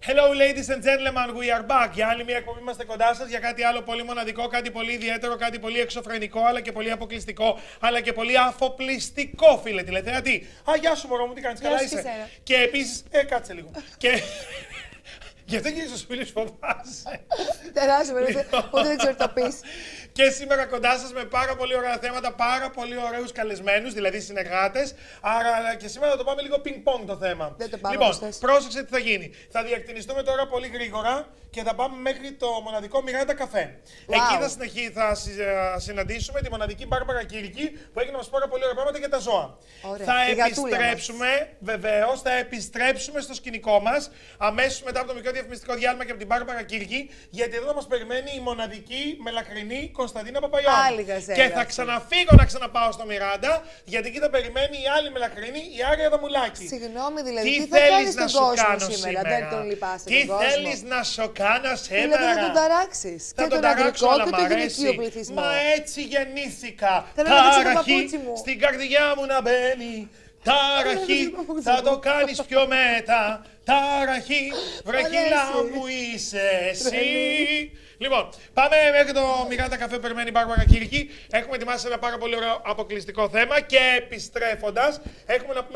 Hello ladies and gentlemen, we are back. Για άλλη μια εκπομπή είμαστε κοντά σας για κάτι άλλο πολύ μοναδικό, κάτι πολύ ιδιαίτερο, κάτι πολύ εξωφρενικό, αλλά και πολύ αποκλειστικό, αλλά και πολύ αφοπλιστικό, φίλε τηλεθεατή. Α, γεια σου μωρό μου, τι κάνεις, καλά είσαι. Και επίσης, κάτσε λίγο. Γι' αυτό και στους φίλους φοβάσαι. Τεράστιο, ούτε δεν ξέρω τι θα πεις. Και σήμερα κοντά σας με πάρα πολύ ωραία θέματα, πάρα πολύ ωραίους καλεσμένους, δηλαδή συνεργάτες. Άρα και σήμερα θα το πάμε λίγο ping-pong το θέμα. Δεν το πάμε, λοιπόν, πρόσεξε τι θα γίνει. Θα διακτηνιστούμε τώρα πολύ γρήγορα και θα πάμε μέχρι το μοναδικό Μιράντα Καφέ. Wow. Εκεί θα συναντήσουμε τη μοναδική Μπάρμπαρα Κύρκη που έχει να μας πει πάρα πολύ ωραία πράγματα για τα ζώα. Ωραία. Θα επιστρέψουμε, βεβαίως, θα επιστρέψουμε στο σκηνικό μας αμέσως μετά από το μικρό διαφημιστικό διάλειμμα και από την Μπάρμπαρα Κύρκη, γιατί εδώ θα μας περιμένει η μοναδική μελαχρινή Κωνσταντίνα Παπαϊωάννου. Και θα ξαναφύγω να ξαναπάω στο Μιράντα, γιατί εκεί θα περιμένει η άλλη μελαχρινή, η Άρια Δαμουλάκη. Συγγνώμη, δηλαδή, τι θα θέλεις κάνεις να τον σου κόσμο κάνω σήμερα, δεν τον λυπάσαι τι τον κόσμο. θέλεις να σου κάνω σήμερα. Δηλαδή θα τον ταράξεις. Θα και τον τον ταράξω, αγρικό αλλά και μ' τον αρέσει. γυναικείο πληθυσμό. Μα έτσι γεννήθηκα. Θέλω να δείξω το Ταραχή παπούτσι μου. στην καρδιά μου να μπαίνει. Ταραχή θα το κάνεις πιο μετά. Ταραχή, βρεχίλα μου είσαι εσύ. Λοιπόν, πάμε μέχρι το Μιράντα Καφέ που περιμένει η Μπάρμπαρα Κύρκη. Έχουμε ετοιμάσει ένα πάρα πολύ ωραίο αποκλειστικό θέμα και επιστρέφοντας έχουμε να πούμε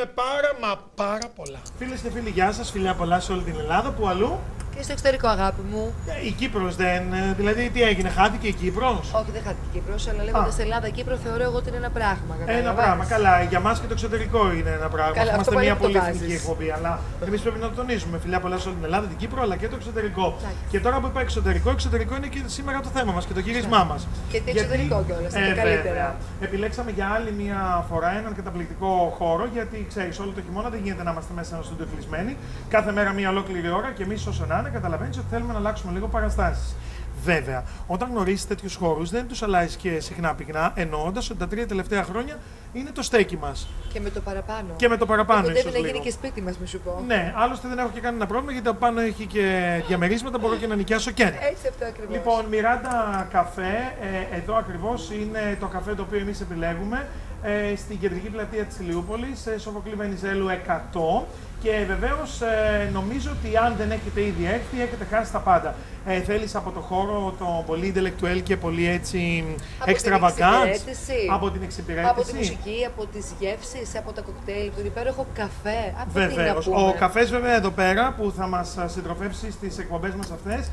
πάρα πολλά. Φίλες και φίλοι, γεια σας, φιλιά πολλά σε όλη την Ελλάδα. Που αλλού? Και στο εξωτερικό, αγάπη μου. Η Κύπρος δεν. Δηλαδή, τι έγινε, χάθηκε η Κύπρος? Όχι, δεν χάθηκε η Κύπρος, αλλά λέγοντας Ελλάδα-Κύπρο θεωρώ εγώ ότι είναι ένα πράγμα. Ένα πράγμα, καλά. Για μας και το εξωτερικό είναι ένα πράγμα. Καλά, είμαστε μια πολύ βάζεις. εθνική εκπομπή. Αλλά εμείς πρέπει να το τονίζουμε. Φιλιά πολλά σε όλη την Ελλάδα, την Κύπρο, αλλά και το εξωτερικό. Και τώρα που είπα εξωτερικό είναι και σήμερα το θέμα μας και το γύρισμά μας. Και το εξωτερικό κιόλας, είναι καλύτερα. Επιλέξαμε για άλλη μια φορά έναν καταπληκτικό χώρο, γιατί ξέρεις, όλο το χειμώνα δεν γίνεται να είμαστε μέσα σε ένα στούντιο κλεισμένοι. Κάθε μέρα μια ολόκληρη ώρα και εμείς όσο να είναι, καταλαβαίνεις ότι θέλουμε να αλλάξουμε λίγο παραστάσεις. Βέβαια, όταν γνωρίζεις τέτοιους χώρους δεν τους αλλάζεις και συχνά πυκνά, εννοώντας ότι τα 3 τελευταία χρόνια είναι το στέκι μας. Και με το παραπάνω. Και με το παραπάνω, ίσως Κοντεύει να λίγο. γίνει και σπίτι μας, μη σου πω. Ναι, άλλωστε δεν έχω και κανένα πρόβλημα γιατί από πάνω έχει και διαμερίσματα, μπορώ και να νοικιάσω και ένα. Έτσι αυτό ακριβώς. Λοιπόν, Μιράντα Καφέ, εδώ ακριβώς είναι το καφέ το οποίο εμείς επιλέγουμε, στην κεντρική πλατεία της Ηλιούπολης, Σοφοκλή Βενιζέλου 100. Και βεβαίως νομίζω ότι αν δεν έχετε ήδη έρθει, έχετε χάσει τα πάντα. Θέλεις από το χώρο το πολύ intellectual και πολύ έτσι extravagant. Από την εξυπηρέτηση. Από τη μουσική, από τις γεύσεις, από τα κοκτέιλ, τον υπέροχο καφέ. Βεβαίως. Ο καφές βέβαια εδώ πέρα που θα μας συντροφεύσει στις εκπομπές μας αυτές.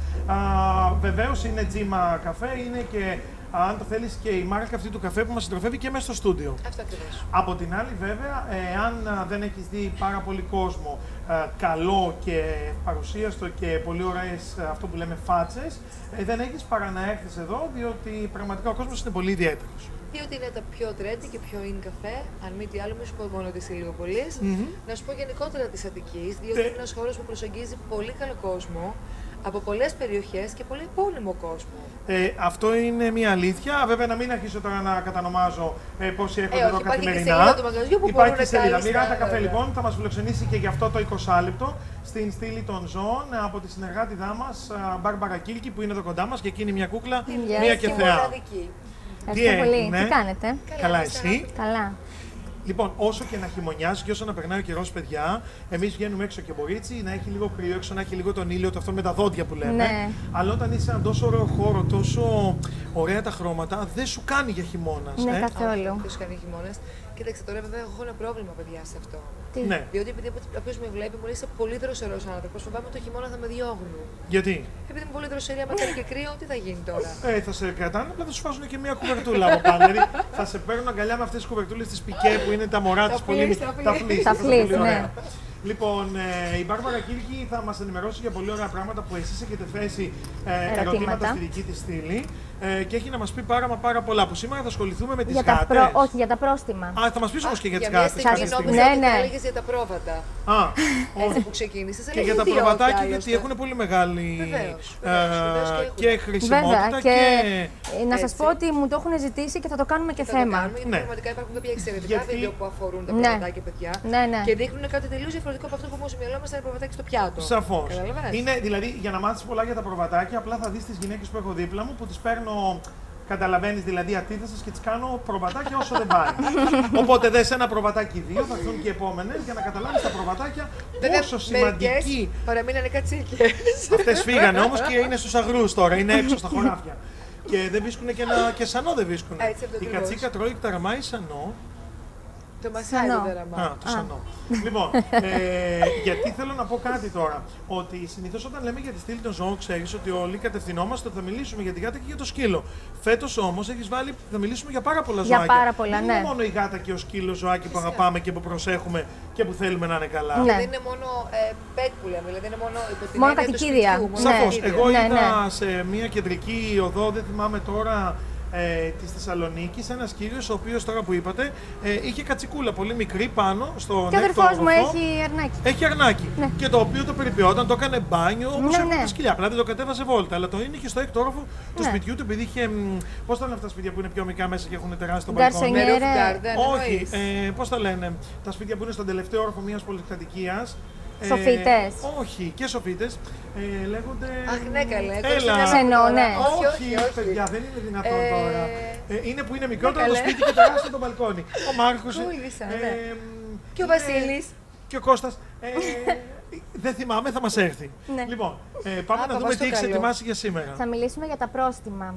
Βεβαίως είναι τζίμα καφέ, είναι και αν το θέλεις και η μάρκα αυτή του καφέ που μας συντροφεύει και μέσα στο στούντιο. Αυτό ακριβώς. Από την άλλη βέβαια, αν δεν έχεις δει πάρα πολύ κόσμο καλό και παρουσίαστο και πολύ ωραίες αυτό που λέμε φάτσες, δεν έχεις παρά να έρθεις εδώ, διότι πραγματικά ο κόσμος είναι πολύ ιδιαίτερος. Διότι είναι τα πιο trendy και πιο in καφέ, αν μη τι άλλο, μη σου πω μόνο της Ηλιούπολης. Να σου πω γενικότερα της Αττικής, διότι είναι ένας χώρος που προσεγγίζει πολύ καλό κόσμο, από πολλές περιοχές και πολύ πόλεμο κόσμο. Αυτό είναι μια αλήθεια. Βέβαια, να μην αρχίσω τώρα να κατανομάζω πόσοι έρχονται εδώ καθημερινά. Υπάρχει σελίδα. Μιράντα Καφέ λοιπόν θα μας φιλοξενήσει και για αυτό το 20 λεπτό στην στήλη των ζώων από τη συνεργάτηδά μας Μπάρμπαρα Κύρκη που είναι εδώ κοντά μας και εκείνη μια κούκλα, μια και θεά. Ευχαριστώ πολύ. Τι κάνετε? Καλά, εσύ? Καλά. Λοιπόν, όσο και να χειμωνιάζει και όσο να περνάει ο καιρός, παιδιά, εμείς βγαίνουμε έξω και μπορεί έτσι να έχει λίγο κρύο έξω, να έχει λίγο τον ήλιο, το αυτό με τα δόντια που λέμε. Ναι. Αλλά όταν είσαι σε έναν τόσο ωραίο χώρο, τόσο ωραία τα χρώματα, δεν σου κάνει για χειμώνα. Ναι, καθόλου. Δεν σου κάνει χειμώνας. Κοίταξε, τώρα βέβαια έχω ένα πρόβλημα, παιδιά, σε αυτό. Τι? Ναι. Διότι επειδή όποιος με βλέπει μου λέει είσαι πολύ δροσερός άνθρωπος, φοβάμαι το χειμώνα θα με διώγνουν. Γιατί? Επειδή είμαι πολύ δροσερή, άμα κάνει και κρύο, τι θα γίνει τώρα? Θα σε κρατάνε, απλά θα σου βάζουν και μια κουβερτούλα από πάνω. Δηλαδή θα σε παίρνουν αγκαλιά με αυτές τις κουβερτούλες της Πικέ που είναι τα μωρά της πολύ. Τα φλής, ναι. Λοιπόν, η Μπάρμπαρα Κύρκη θα μας ενημερώσει για πολύ ωραία πράγματα που εσείς έχετε θέσει ερωτήματα στη δική της στήλη και έχει να μας πει πάρα πολλά. Που σήμερα θα ασχοληθούμε με τις γάτες. Όχι, για τα πρόστιμα. Θα μας πεις όμως και για τις γάτες. γάτες. Για μια στιγμή νόμιζα ότι θα έλεγες για τα πρόβατα. Όχι. Που ξεκίνησες. Και για τα προβατάκια, γιατί έχουν πολύ μεγάλη και χρησιμότητα και να σας πω ότι μου το έχουν ζητήσει και θα το κάνουμε και θέμα. Πραγματικά υπάρχουν κάποια εξαιρετικά βίντεο που αφορούν τα προβατάκια, παιδιά. Και δείχνουν κάτι τελείως διαφορετικό από αυτό που έχουμε στο μυαλό μας να είναι προβατάκι στο πιάτο. Σαφώς. Είναι δηλαδή για να μάθεις πολλά για τα προβατάκια, απλά θα δεις τις γυναίκες που έχω δίπλα μου που τις παίρνω Καταλαβαίνεις δηλαδή αντίθεσες και τις κάνω προβατάκια όσο δεν πάει. Οπότε δες ένα προβατάκι 2, θα έρθουν και οι επόμενες για να καταλάβεις τα προβατάκια πόσο σημαντική. Παραμείνανε κατσίκες. Αυτές φύγανε όμως και είναι στους αγρούς τώρα, είναι έξω στα χωράφια. Και δεν βρίσκουν και σανό δεν βρίσκουν. Η κατσίκα τρώει ταραμάει σανό. Το μασάει το ταραμά. Το σανό. Λοιπόν, γιατί θέλω να πω κάτι τώρα. Ότι συνήθως όταν λέμε για τη στήλη των ζώων, ξέρεις ότι όλοι κατευθυνόμαστε ότι θα μιλήσουμε για τη γάτα και για το σκύλο. Φέτος όμως έχεις βάλει, θα μιλήσουμε για πάρα πολλά ζωάκια. Για πάρα πολλά, δεν είναι μόνο η γάτα και ο σκύλος ζωάκι που αγαπάμε και που προσέχουμε και που θέλουμε να είναι καλά. Δεν είναι μόνο pet που λέμε, δηλαδή είναι μόνο υπό την μόνο έννοια του κατοικίδια. σπιτιού, μόνο Σαφώς. κατοικίδια. Εγώ είδα σε μια κεντρική οδό, δεν θυμάμαι τώρα, της Θεσσαλονίκης, ένας κύριος ο οποίος τώρα που είπατε είχε κατσικούλα πολύ μικρή πάνω στο Και ο αδερφός μου έχει αρνάκι. Έχει αρνάκι. Ναι. Και το οποίο το περιποιόταν, το έκανε μπάνιο όπως έχουν ναι. τα σκυλιά. Απλά δεν το κατέβαζε βόλτα. Αλλά το είναι και στο έκτο όροφο του σπιτιού του, επειδή είχε. Πώς τα λένε αυτά τα σπίτια που είναι πιο μικρά μέσα και έχουν τεράστιο μπαλκόνι. Όχι, πώς τα λένε. Τα σπίτια που είναι στον τελευταίο όροφο μιας πολυκατοικίας. Σοφίτες. Όχι, και σοφίτες. Λέγονται. Αχ, ναι, καλέ. Ξενό, ναι. Όχι, παιδιά, δεν είναι δυνατόν τώρα. Είναι που είναι μικρότερο το σπίτι και τεράστιο το μπαλκόνι. Ο Μάρκος. Και ο Βασίλης. Και ο Κώστας. Δεν θυμάμαι, θα μας έρθει. Λοιπόν, πάμε να δούμε τι έχεις ετοιμάσει για σήμερα. Θα μιλήσουμε για τα πρόστιμα.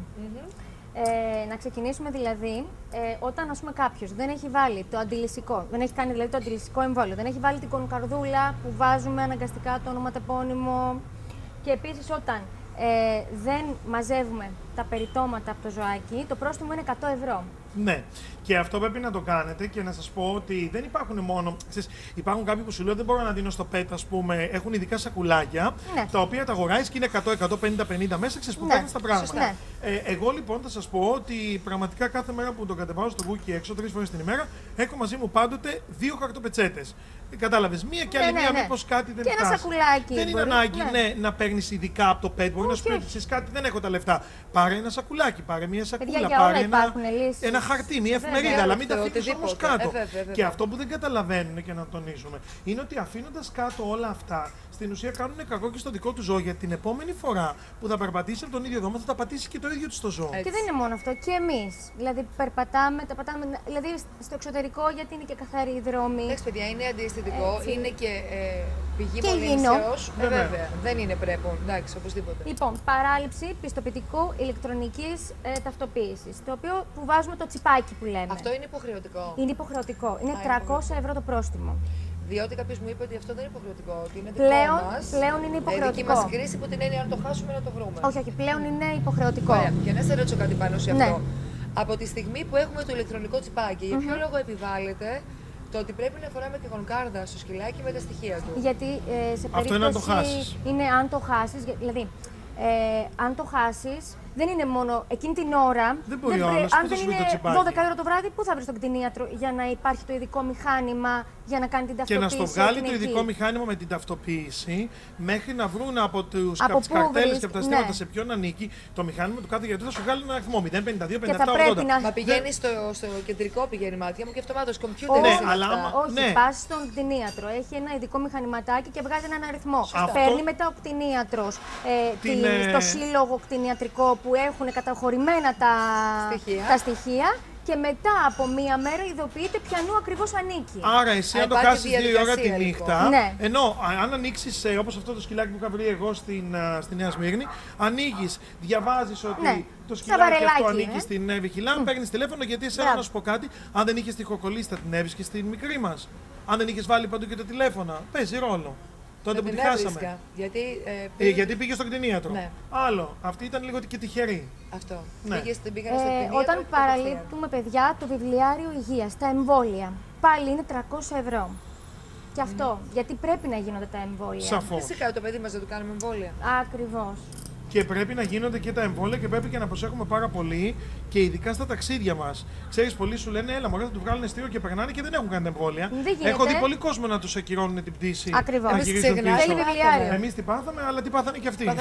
Να ξεκινήσουμε δηλαδή, όταν ας πούμε κάποιος δεν έχει βάλει το αντιλυσικό, δεν έχει κάνει δηλαδή το αντιλυσικό εμβόλιο, δεν έχει βάλει την κονκαρδούλα που βάζουμε αναγκαστικά το ονοματεπώνυμο και επίσης όταν δεν μαζεύουμε τα περιτώματα από το ζωάκι, το πρόστιμο είναι 100 ευρώ. Ναι, και αυτό πρέπει να το κάνετε και να σας πω ότι δεν υπάρχουν μόνο. Ξέρεις, υπάρχουν κάποιοι που σου λέω δεν μπορώ να δίνω στο pet, ας πούμε, έχουν ειδικά σακουλάκια, τα οποία τα αγοράζεις και είναι 100, 150, 50 μέσα, ξέρεις που παίρνεις τα πράγματα. Εγώ λοιπόν θα σας πω ότι πραγματικά κάθε μέρα που το κατεβάζω στο Wookie έξω, 3 φορές την ημέρα, έχω μαζί μου πάντοτε 2 χαρτοπετσέτες. Κατάλαβες, μία και άλλη μία, μήπως κάτι δεν φτάσει. Και ένα σακουλάκι. Δεν είναι ανάγκη να παίρνεις ειδικά από το pet. Μπορεί να σου πει κάτι, δεν έχω τα λεφτά. Πάρε ένα σακουλάκι, πάρε μία σακούλα, πάρε ένα χαρτί, μια εφημερίδα, αλλά μην τα αφήνεις όμως κάτω. Και αυτό που δεν καταλαβαίνουν και να τονίζουμε είναι ότι αφήνοντας κάτω όλα αυτά, στην ουσία κάνουν κακό και στο δικό του ζώο. Γιατί την επόμενη φορά που θα περπατήσει από τον ίδιο δρόμο θα τα πατήσει και το ίδιο του στο ζώο. Και δεν είναι μόνο αυτό, και εμείς. Δηλαδή, περπατάμε, τα πατάμε. Δηλαδή, στο εξωτερικό, γιατί είναι και καθαροί οι δρόμοι. Εντάξει, παιδιά, είναι αντιαισθητικό, είναι και πηγή μολύνσεως. Βέβαια, δεν είναι πρέπον. Εντάξει, οπωσδήποτε. Λοιπόν, παράληψη πιστοποιητικού ηλεκτρονικής ταυτοποίησης. Το οποίο που βάζουμε το τσιπάκι που λέμε. Αυτό είναι υποχρεωτικό. Είναι υποχρεωτικό. Είναι 300 ευρώ το πρόστιμο. Διότι κάποιος μου είπε ότι αυτό δεν είναι υποχρεωτικό. Ότι είναι πλέον είναι υποχρεωτικό. Δική μας κρίση που την έννοια αν το χάσουμε να το βρούμε. Όχι, πλέον είναι υποχρεωτικό. Ωραία. Και να σε ρωτήσω κάτι πάνω σε αυτό. Από τη στιγμή που έχουμε το ηλεκτρονικό τσιπάκι, για ποιο λόγο επιβάλλεται το ότι πρέπει να φοράμε και κονκάρδα στο σκυλάκι με τα στοιχεία του? Γιατί σε περίπτωση. Αυτό είναι αν το χάσεις. Είναι αν το χάσεις. Δηλαδή, αν το χάσεις, δεν είναι μόνο εκείνη την ώρα. Δεν μπορεί αν δεν είναι 12 ώρα το βράδυ, πού θα βρει τον κτηνίατρο για να υπάρχει το ειδικό μηχάνημα για να κάνει την ταυτοποίηση? Και να στο βγάλει το ειδικό μηχάνημα με την ταυτοποίηση, μέχρι να βρουν από τις καρτέλες και από τα συστήματα σε ποιον ανήκει το μηχάνημα του κάθε γιατρού, θα σου βγάλει ένα αριθμό 0, 52, 57, 80. Μα πηγαίνει στο κεντρικό, πηγαίνει μάτια μου και αυτομάτως κομπιούτερ. Όχι, πας στον κτηνίατρο, έχει ένα ειδικό μηχανηματάκι και βγάζει έναν αριθμό. Παίρνει μετά ο κτηνίατρος στο σύλλογο κτηνιατρικό που έχουν καταχωρημένα τα στοιχεία και μετά από μία μέρα ειδοποιείται ποιανού ακριβώς ανήκει. Άρα εσύ αν το χάσεις 2 ώρα τη νύχτα, ενώ αν ανοίξεις όπως αυτό το σκυλάκι που είχα βρει εγώ στη Νέα Σμύρνη, ανοίγεις, διαβάζεις ότι το σκυλάκι αυτό ανήκει στην Εύη Χιλάν, παίρνεις τηλέφωνο γιατί εσένα να σου πω κάτι, αν δεν είχες τυχοκολλήσει θα την έβεις και στην μικρή μας. Αν δεν είχες βάλει παντού και τα τηλέφωνα, παίζει ρόλο. Τότε που τη χάσαμε. Γιατί πήγε στον κτηνίατρο. Ναι. Άλλο. Αυτή ήταν λίγο και τυχερή. Αυτό. Ναι. Πήγανε στον κτηνίατρο. Όταν παραλείπτουμε, παιδιά, το βιβλιάριο υγείας, τα εμβόλια, πάλι είναι 300 ευρώ. Και αυτό. Γιατί πρέπει να γίνονται τα εμβόλια. Σαφώς. Φυσικά το παιδί μας δεν του κάνουμε εμβόλια. Ακριβώς. Και πρέπει να γίνονται και τα εμβόλια και πρέπει και να προσέχουμε πάρα πολύ και ειδικά στα ταξίδια μας. Ξέρεις, πολλοί σου λένε, έλα, μωρέ, θα του βγάλουν εστίο και περνάνε και δεν έχουν κάνει τα εμβόλια. Έχω δει πολύ κόσμο να τους ακυρώνουν την πτήση. Ακριβώς. Εμείς την πάθαμε, αλλά την πάθανε και αυτοί.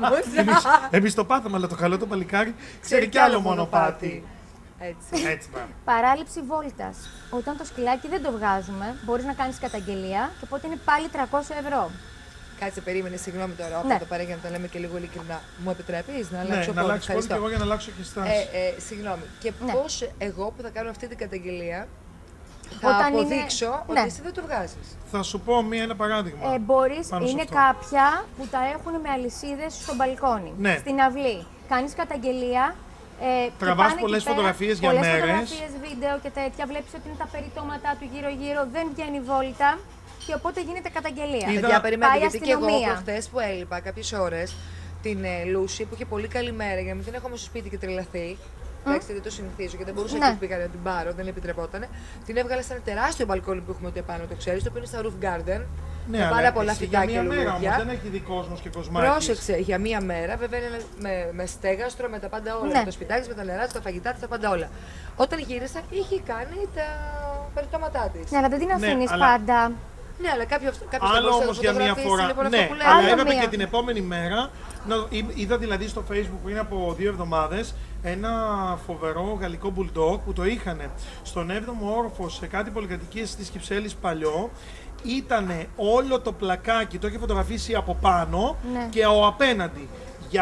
Εμείς το πάθαμε, αλλά το καλό το παλικάρι ξέρει κι άλλο μονοπάτι. Έτσι. Παράληψη βόλτας. Όταν το σκυλάκι δεν το βγάζουμε, μπορείς να κάνεις καταγγελία και οπότε είναι πάλι 300 ευρώ. Κάτσε, περίμενε, συγγνώμη τώρα. Ναι. Εδώ πέρα για να τα λέμε και λίγο ειλικρινά. Μου επιτρέπεις να αλλάξω να αλλάξει πόδι και εγώ για να αλλάξω και στάση. Συγγνώμη. Και Ναι. πώς εγώ που θα κάνω αυτή την καταγγελία θα Όταν αποδείξω ότι ναι. εσύ δεν το βγάζεις. Θα σου πω ένα παράδειγμα. Μπορείς, πάνω σε είναι αυτό. κάποια που τα έχουν με αλυσίδες στο μπαλκόνι, Ναι. στην αυλή. Κάνεις καταγγελία. Τραβάς πολλές φωτογραφίες για μέρες. Πολλές φωτογραφίες, βίντεο και τέτοια. Βλέπεις ότι είναι τα περιτώματά του γύρω-γύρω, δεν βγαίνει βόλτα και οπότε γίνεται καταγγελία. Είδα- Περιμένετε, Πάει γιατί και εγώ αστυνομία. προχθές που έλειπα κάποιες ώρες την Λούση που είχε πολύ καλή μέρα για να μην την έχουμε στο σπίτι και τρελαθεί. Εντάξει, δεν το συνηθίζω και δεν μπορούσα Ναι. και πήγα να την πάρω, δεν επιτρεπότανε. Την έβγαλα σε ένα τεράστιο μπαλκόνι που έχουμε ότι επάνω, το ξέρεις, το οποίο είναι στα roof garden. Ναι, με αλλά πάρα πολλά εσύ φυτά και για μία μέρα όμως, λουλούδια. δεν έχει δει κόσμος και κοσμάκης. Πρόσεξε, για μία μέρα, βέβαια είναι με στέγαστρο, με τα πάντα όλα. Ναι. Με το σπιτάκι, με τα νερά, τα φαγητά της, τα πάντα όλα. Όταν γύρισα, είχε κάνει τα περιτώματά της. Ναι, αλλά δεν την Ναι, αφήνεις αλλά- πάντα. Ναι, αλλά κάποιος Άλλο όμως για μία φορά. Λοιπόν, Ναι, αυτό που αλλά λέω. έπρεπε μία. και την επόμενη μέρα. Είδα δηλαδή στο Facebook πριν από 2 εβδομάδες ένα φοβερό γαλλικό μπουλντόγκ που το είχαν στον 7ο όροφο σε κάτι πολυκατοικίες της Κυψέλης παλιό. Ήτανε όλο το πλακάκι, το είχε φωτογραφίσει από πάνω Ναι. και ο απέναντι.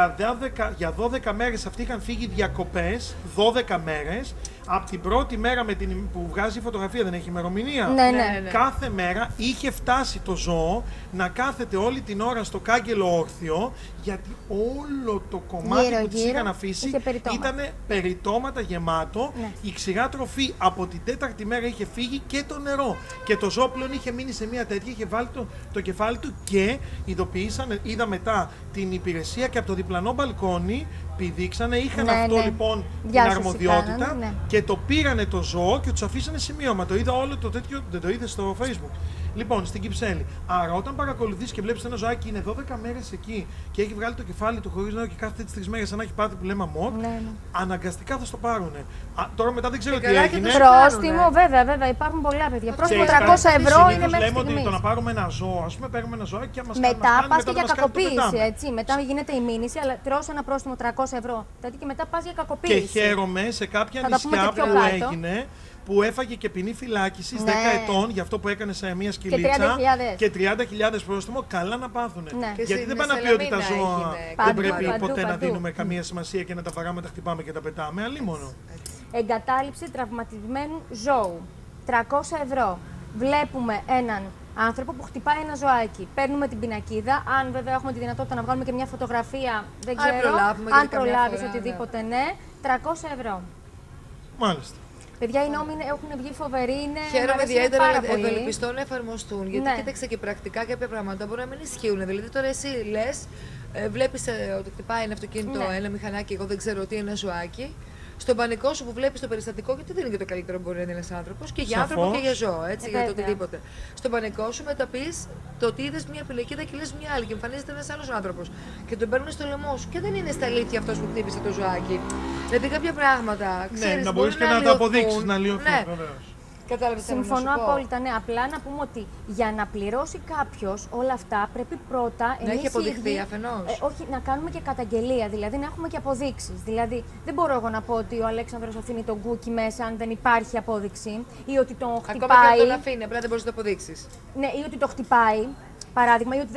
Για 12 μέρες αυτοί είχαν φύγει διακοπές, 12 μέρες. Από την πρώτη μέρα που βγάζει η φωτογραφία, δεν έχει ημερομηνία. Ναι, ναι. ναι. Κάθε μέρα είχε φτάσει το ζώο να κάθεται όλη την ώρα στο κάγκελο όρθιο, γιατί όλο το κομμάτι Γύρω, που της γύρω είχαν αφήσει είχε περιτώματα. ήταν περιτώματα γεμάτο. Ναι. Η ξηρά τροφή από την 4η μέρα είχε φύγει και το νερό. Και το ζώο πλέον είχε μείνει σε μια τέτοια, είχε βάλει το κεφάλι του και ειδοποιήσαν, είδα μετά την υπηρεσία και από το διπλανό μπαλκόνι πηδήξανε, είχαν Ναι, αυτό ναι. λοιπόν Διάσωση την αρμοδιότητα κάνανε, ναι. και το πήρανε το ζώο και του αφήσανε σημείωμα. Το είδα όλο το τέτοιο, δεν το είδε στο Facebook. Λοιπόν, στην Κυψέλη. Άρα, όταν παρακολουθείς και βλέπεις ένα ζωάκι είναι 12 μέρες εκεί και έχει βγάλει το κεφάλι του χωρίς νερό και κάθεται τις 3 μέρες σαν να έχει πάθει που λέμε αμόκ, Ναι, ναι. αναγκαστικά θα στο πάρουνε. Τώρα μετά δεν ξέρω Και τι καλά και έγινε. το Πρόστιμο, βέβαια, υπάρχουν πολλά παιδιά. Πρόστιμο Ξέρεις, 300 ευρώ συνήθως είναι μέχρι λέμε ότι στιγμής. το να πάρουμε ένα ζώο, ας πούμε, παίρνουμε ένα ζώο και μας Μετά κάνει, πας και για μας κάνει, το κακοποίηση, πετάμε. έτσι. Μετά γίνεται η μήνυση, αλλά τρως ένα πρόστιμο 300 ευρώ. Δηλαδή και μετά πας για Και κακοποίηση. χαίρομαι σε κάποια Θα τα πούμε νησιά και πιο που κάτω. έγινε, που έφαγε και ποινή φυλάκισης Ναι. 10 ετών για αυτό που έκανε σε μια σκυλίτσα 30.000. και 30.000 πρόστιμο, καλά να πάθουνε. Ναι. Και Γιατί στη δεν πάνε να πει ότι τα Μεσσαλαμίνα ζώα έγινε. δεν Παντού, πρέπει παντού, ποτέ να παντού. δίνουμε καμία σημασία και να τα βαράμε, τα χτυπάμε και τα πετάμε. Αλλήμονο. Εγκατάλειψη τραυματισμένου ζώου. 300 ευρώ. Βλέπουμε έναν άνθρωπο που χτυπάει ένα ζωάκι. Παίρνουμε την πινακίδα. Αν βέβαια έχουμε τη δυνατότητα να βγάλουμε και μια φωτογραφία, δεν Αν ξέρω. προλάβουμε, Αν γιατί καμιά προλάβεις φορά, οτιδήποτε, ναι. 300 ευρώ. Μάλιστα. Παιδιά, οι νόμοι έχουν βγει φοβεροί. Είναι Χαίρομαι μ' αρέσουν ιδιαίτερα, πάρα αλλά πολύ. ευελπιστώ να εφαρμοστούν. Γιατί Ναι. κοίταξε και πρακτικά κάποια πράγματα μπορεί να μην ισχύουν. Δηλαδή, τώρα εσύ λε, βλέπει ότι χτυπάει ένα αυτοκίνητο, Ναι. ένα μηχανάκι, εγώ δεν ξέρω τι, ένα ζωάκι. Στον πανικό σου που βλέπει το περιστατικό, γιατί δεν είναι και το καλύτερο που μπορεί να είναι ένα άνθρωπο, και για άνθρωπο Σαφώς. και για ζώο, έτσι, για το Βέβαια. οτιδήποτε. Στον πανικό σου μεταπεί το ότι είδε μια πινακίδα και λε μια άλλη και εμφανίζεται ένα άλλο άνθρωπο. Και τον παίρνουν στο λαιμό σου. Και δεν είναι στα αλήθεια αυτό που χτύπησε το ζωάκι. Δηλαδή κάποια πράγματα. Ναι, Ξέρεις, να μπορεί μπορείς και να τα αλλοιωθούν. αποδείξεις, να αλλοιωθούν. Ναι. Βεβαίως. Κατάλαβες τι θέλω να σου Συμφωνώ πω. απόλυτα, ναι. Απλά να πούμε ότι για να πληρώσει κάποιο όλα αυτά πρέπει πρώτα Να έχει εμείς οι αποδειχθεί ίδιοι, αφενός. όχι, να κάνουμε και καταγγελία, δηλαδή να έχουμε και αποδείξεις. Δηλαδή δεν μπορώ εγώ να πω ότι ο Αλέξανδρος αφήνει τον κούκι μέσα αν δεν υπάρχει απόδειξη ή ότι τον Ακόμα και χτυπάει. αν τον αφήνει, απλά δεν μπορεί να το αποδείξει. Ναι, ή ότι το χτυπάει, παράδειγμα, ή ότι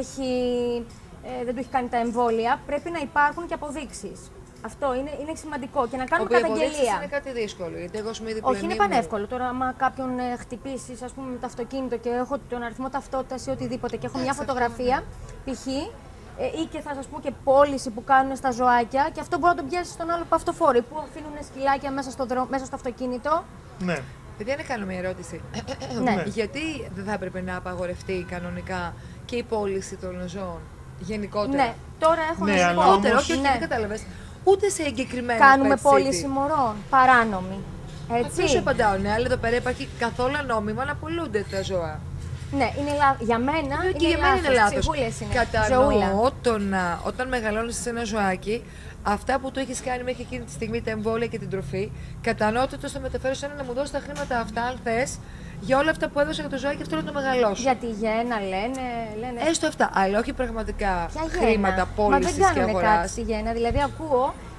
δεν του έχει κάνει τα εμβόλια. Πρέπει να υπάρχουν και αποδείξεις. Αυτό είναι σημαντικό και να κάνουμε Όπου οι αποδείξεις καταγγελία. είναι κάτι δύσκολο. Γιατί εγώ σου είδη Όχι, είναι πανεύκολο. Τώρα, άμα κάποιον χτυπήσει, ας πούμε, με το αυτοκίνητο και έχω τον αριθμό ταυτότητας ή οτιδήποτε και έχω μια φωτογραφία, π.χ. Ή και θα σας πω και πώληση που κάνουν στα ζωάκια, και αυτό μπορεί να τον πιάσει στον άλλο παυτοφόρη που αφήνουν σκυλάκια μέσα στο αυτοκίνητο. Ναι. Παιδιά, να κάνω μια ερώτηση. Ναι. Γιατί δεν θα έπρεπε να απαγορευτεί κανονικά και η πώληση των ζώων γενικότερα? Ναι, τώρα έχω Ναι, να σου αλλά πω. Γενικότερα, όμως- όχι, όχι, Ναι. δεν κατάλαβες. Ούτε σε εγκεκριμένα Κάνουμε pet πώληση city. μωρών, παράνομη. Αυτό σου απαντάω, ναι, αλλά εδώ πέρα υπάρχει καθόλου νόμιμα να πουλούνται τα ζώα. Ναι, για μένα Και για μένα είναι λάθος. Ψυχούλες είναι. Κατανοώ Ζωούλα. όταν μεγαλώνεις ένα ζωάκι, αυτά που του έχεις κάνει μέχρι εκείνη τη στιγμή, τα εμβόλια και την τροφή, κατανοώ ότι το στο μεταφέρω σε ένα να μου δώσει τα χρήματα αυτά, αν θες, για όλα αυτά που έδωσα για το ζωάκι, αυτό να το μεγαλώσω. Για τη γένα λένε. Έστω αυτά, αλλά όχι πραγματικά Ποια γένα? χρήματα Μα πώλησης δεν και κάνουν κάτι αγοράς. στη γένα. Δηλαδή, ακούω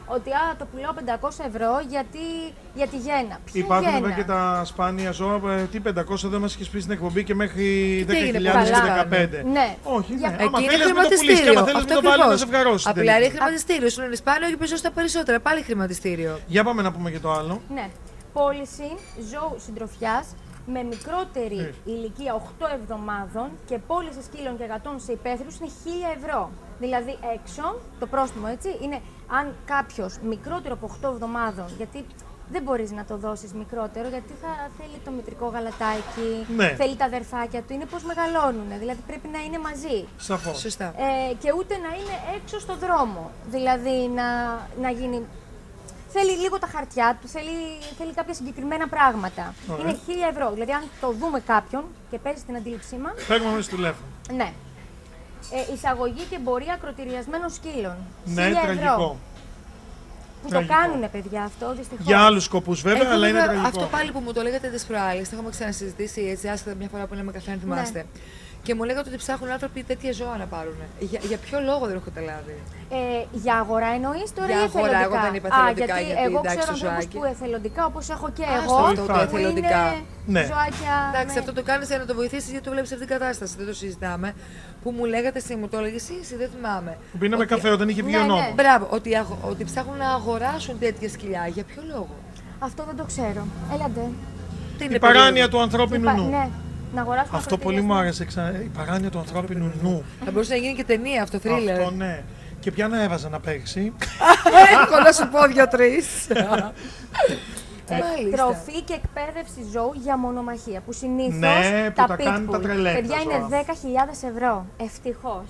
ότι το πουλάω 500 ευρώ για τη γέννα. Ποια Υπάρχουν γέννα? βέβαια και τα σπάνια ζώα. Τι 500 δεν μας έχεις πει στην εκπομπή και μέχρι 10.000 και 15. Ναι. Όχι, ναι. Εκεί Άμα είναι θέλεις μην το πουλήσεις και άμα θέλεις μην το βάλεις να σε βγαρώσει. Απλά είναι χρηματιστήριο. Σου είναι σπάνιο και πίσω στα περισσότερα. Πάλι χρηματιστήριο. Για πάμε να πούμε και το άλλο. Ναι. Πώληση ζώου συντροφιάς με μικρότερη ηλικία 8 εβδομάδων και πώληση σκύλων και γατών σε υπαίθριους είναι 1.000 ευρώ. Δηλαδή έξω, το πρόστιμο έτσι, είναι αν κάποιος μικρότερο από 8 εβδομάδων, γιατί δεν μπορείς να το δώσεις μικρότερο, γιατί θα θέλει το μητρικό γαλατάκι, θέλει τα αδερφάκια του, είναι πώς μεγαλώνουν, δηλαδή πρέπει να είναι μαζί. Σαφώς. Σωστά. Και ούτε να είναι έξω στο δρόμο, δηλαδή να γίνει... Θέλει λίγο τα χαρτιά του, θέλει κάποια συγκεκριμένα πράγματα. Ωραία. Είναι 1.000 ευρώ. Δηλαδή, αν το δούμε κάποιον και παίζει στην αντίληψή μας. Φεύγουμε μέσα στο τηλέφωνο. Ναι. Εισαγωγή και εμπορία ακροτηριασμένων σκύλων. Ναι, 1.000 τραγικό. ευρώ. Που το κάνουνε, παιδιά, αυτό δυστυχώς. Για άλλους σκοπούς βέβαια, αλλά είναι τραγικό. Αυτό πάλι που μου το λέγατε τις προάλλες, το έχουμε ξανασυζητήσει έτσι, άσχετα μια φορά που λέμε καφέ, αν θυμάστε. Ναι. Και μου λέγατε ότι ψάχνουν άνθρωποι τέτοια ζώα να πάρουν. Για ποιο λόγο δεν έχω καταλάβει. Για αγορά εννοείς τώρα για ή εθελοντικά? Εγώ δεν είπα εθελοντικά, γιατί εγώ ξέρω ανθρώπους που εθελοντικά, όπως έχω και εγώ, αυτό το εθελοντικά. Ναι. Ζωάκια. Εντάξει, αυτό το κάνεις για να το βοηθήσεις γιατί το βλέπεις σε αυτήν την κατάσταση. Δεν το συζητάμε. Που μου λέγατε εσύ, μου το έλεγε εσύ, δεν θυμάμαι. Που πίναμε καφέ όταν είχε βγει ο νόμος. Μπράβο, ότι ψάχνουν να αγοράσουν τέτοια σκυλιά. Για ποιο λόγο? Αυτό δεν το ξέρω. Έλατε. Η παράνοια του ανθρώπινου νου. Ναι. Αυτό πολύ μου άρεσε. Η παράνοια του ανθρώπινου νου. Θα μπορούσε να γίνει και ταινία αυτό, θρίλερ. Αυτό ναι. Και ποια να έβαζα να παίξει. Έχω να σου πω 2-3. Τροφή και εκπαίδευση ζώου για μονομαχία. Που συνήθως ναι, που τα κάνουν τα pitbull, τρελέτα. παιδιά, είναι 10.000 ευρώ. Ευτυχώς.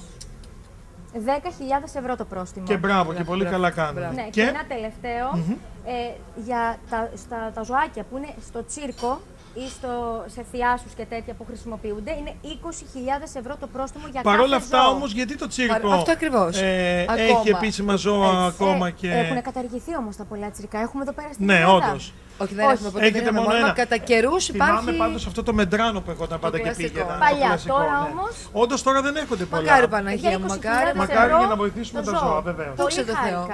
10.000 ευρώ το πρόστιμο. Και μπράβο, και πολύ καλά κάνουν. Ναι, και ένα τελευταίο για τα ζωάκια που είναι στο τσίρκο ή σε θειάσους και τέτοια που χρησιμοποιούνται, είναι 20.000 ευρώ το πρόστιμο για κάθε ζώο. Παρ' όλα αυτά όμως, γιατί το τσίρκο αυτό ακριβώς. Έχει επίσημα ζώα ακόμα και... Έχουν καταργηθεί όμως τα πολλά τσίρκα. Έχουμε εδώ πέρα στην Ναι, Ελλάδα. όντως. Όχι, δεν έχουμε ποτέ. Έχετε μόνο ένα. Κατά καιρούς υπάρχει. Θυμάμαι πάντως αυτό το μεντράνο που εγώ πάντα και πήγαινα. Παλιά, τώρα όμως. Όντως τώρα δεν έχονται πολλά. Μακάρι Παναγία μου, μακάρι για να βοηθήσουμε τα ζώα, βεβαίως. Δόξα τω Θεώ.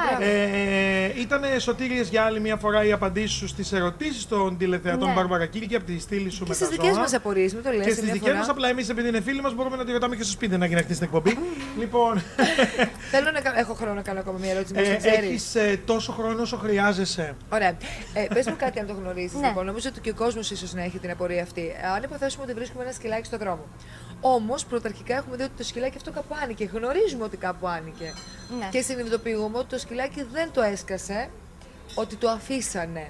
Ήταν σωτήριες για άλλη μια φορά οι απαντήσεις σου στις ερωτήσεις των τηλεθεατών Μπάρμπαρα Κίλκη από τη στήλη σου με τα ζώα. Και στις δικές μας απορίες, μην το λες. Και στις δικές μας, απλά εμείς επειδή είναι φίλοι μας μπορούμε να τη ρωτάμε και στο σπίτι να γίνει αυτή στην εκπομπή. Λοιπόν. Θέλω να έχω χρόνο να κάνω ακόμα μια ερώτηση. Έχεις τόσο χρόνο όσο χρειάζεσαι. Ωραία. Πες μου κάτι αν το γνωρίζεις. Λοιπόν, νομίζω ότι και ο κόσμος ίσως να έχει την απορία αυτή. Αν υποθέσουμε ότι βρίσκουμε ένα σκυλάκι στον δρόμο. Όμως πρωταρχικά έχουμε δει ότι το σκυλάκι αυτό κάπου άνοικε. Γνωρίζουμε ότι κάπου άνοικε. Ναι. Και συνειδητοποιούμε ότι το σκυλάκι δεν το έσκασε, ότι το αφήσανε.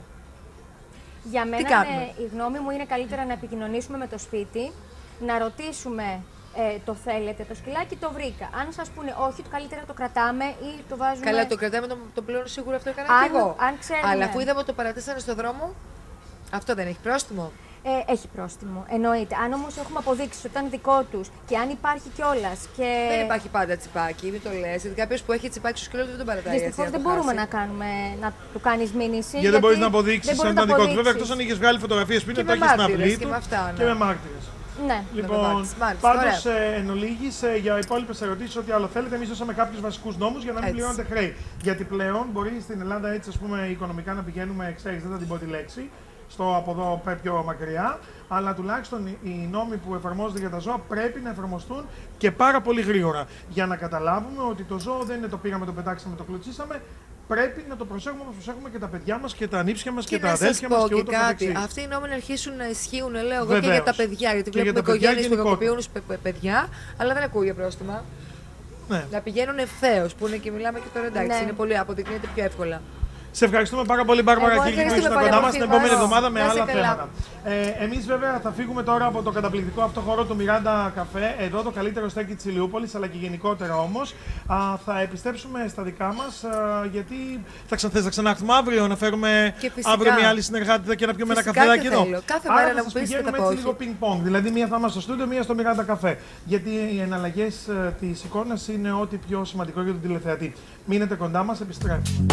Για μένα, η γνώμη μου είναι καλύτερα να επικοινωνήσουμε με το σπίτι, να ρωτήσουμε. Το θέλετε το σκυλάκι, το βρήκα. Αν σας πούνε όχι, το καλύτερα το κρατάμε ή το βάζουμε. Καλά, το κρατάμε, το πλέον σίγουρα αυτό έκανα και εγώ. Αλλά αφού είδαμε ότι το παρατήσανε στον δρόμο, αυτό δεν έχει πρόστιμο. Έχει πρόστιμο. Εννοείται. Αν όμως έχουμε αποδείξει ότι ήταν δικό τους και αν υπάρχει κιόλας. Και... Δεν υπάρχει πάντα τσιπάκι, μην το λες. Γιατί κάποιος που έχει τσιπάκι στο σκύλο δεν τον παρατάει. Δυστυχώς δεν μπορούμε να του κάνεις μήνυση. Γιατί δεν μπορείς να αποδείξεις αν ήταν δικό του. Βέβαια, εκτός αν είχες βγάλει φωτογραφίες πριν, το έχεις στην αυλή του και με μάρτυρες. Ναι. Λοιπόν, πάντως εν ολίγης, για υπόλοιπες ερωτήσεις, ό,τι άλλο θέλετε, εμείς δώσαμε κάποιους βασικούς νόμους για να μην πληρώνετε χρέη. Γιατί πλέον μπορεί στην Ελλάδα έτσι, ας πούμε, οικονομικά να πηγαίνουμε, ξέρεις, δεν θα την πω τη λέξη, από εδώ πιο μακριά, αλλά τουλάχιστον οι νόμοι που εφαρμόζονται για τα ζώα πρέπει να εφαρμοστούν και πάρα πολύ γρήγορα. Για να καταλάβουμε ότι το ζώο δεν είναι το πήραμε, το πετάξαμε, το κλωτσίσαμε. Πρέπει να το προσέχουμε όπως προσέχουμε και τα παιδιά μας και τα ανήψια μας και τα αδέλφια μας και ούτω καθεξής. Αυτοί οι νόμοι να αρχίσουν να ισχύουν, λέω εγώ, και για τα παιδιά. Γιατί βλέπουμε οικογένειες που κακοποιούν παιδιά, αλλά δεν ακούω για πρόστιμα. Ναι. Να πηγαίνουν ευθέως, που είναι και μιλάμε και τώρα εντάξει, είναι πολύ, αποδεικνύεται πιο εύκολα. Σε ευχαριστούμε πάρα πολύ, Μπάρμπαρα Κίλκη, που ήσουν κοντά μας την επόμενη εβδομάδα με άλλα θέματα. Εμείς βέβαια θα φύγουμε τώρα από το καταπληκτικό αυτό χώρο του Μιράντα Καφέ, εδώ το καλύτερο στέκι της Ηλιούπολης, αλλά και γενικότερα όμως. Θα επιστρέψουμε στα δικά μας, γιατί θα ξανάρθουμε αύριο να φέρουμε αύριο μια άλλη συνεργάτηδα και να πιούμε ένα καφεδάκι εδώ. Κάθε μέρα να μου πεις και έτσι λίγο πινκ-πονγκ, δηλαδή μία θα είμαστε στο στούντιο, μία στο Μιράντα Καφέ. Γιατί οι εναλλαγές της εικόνας είναι ό,τι πιο σημαντικό για τον τηλεθεατή. Μείνετε κοντά μας, επιστρέφουμε.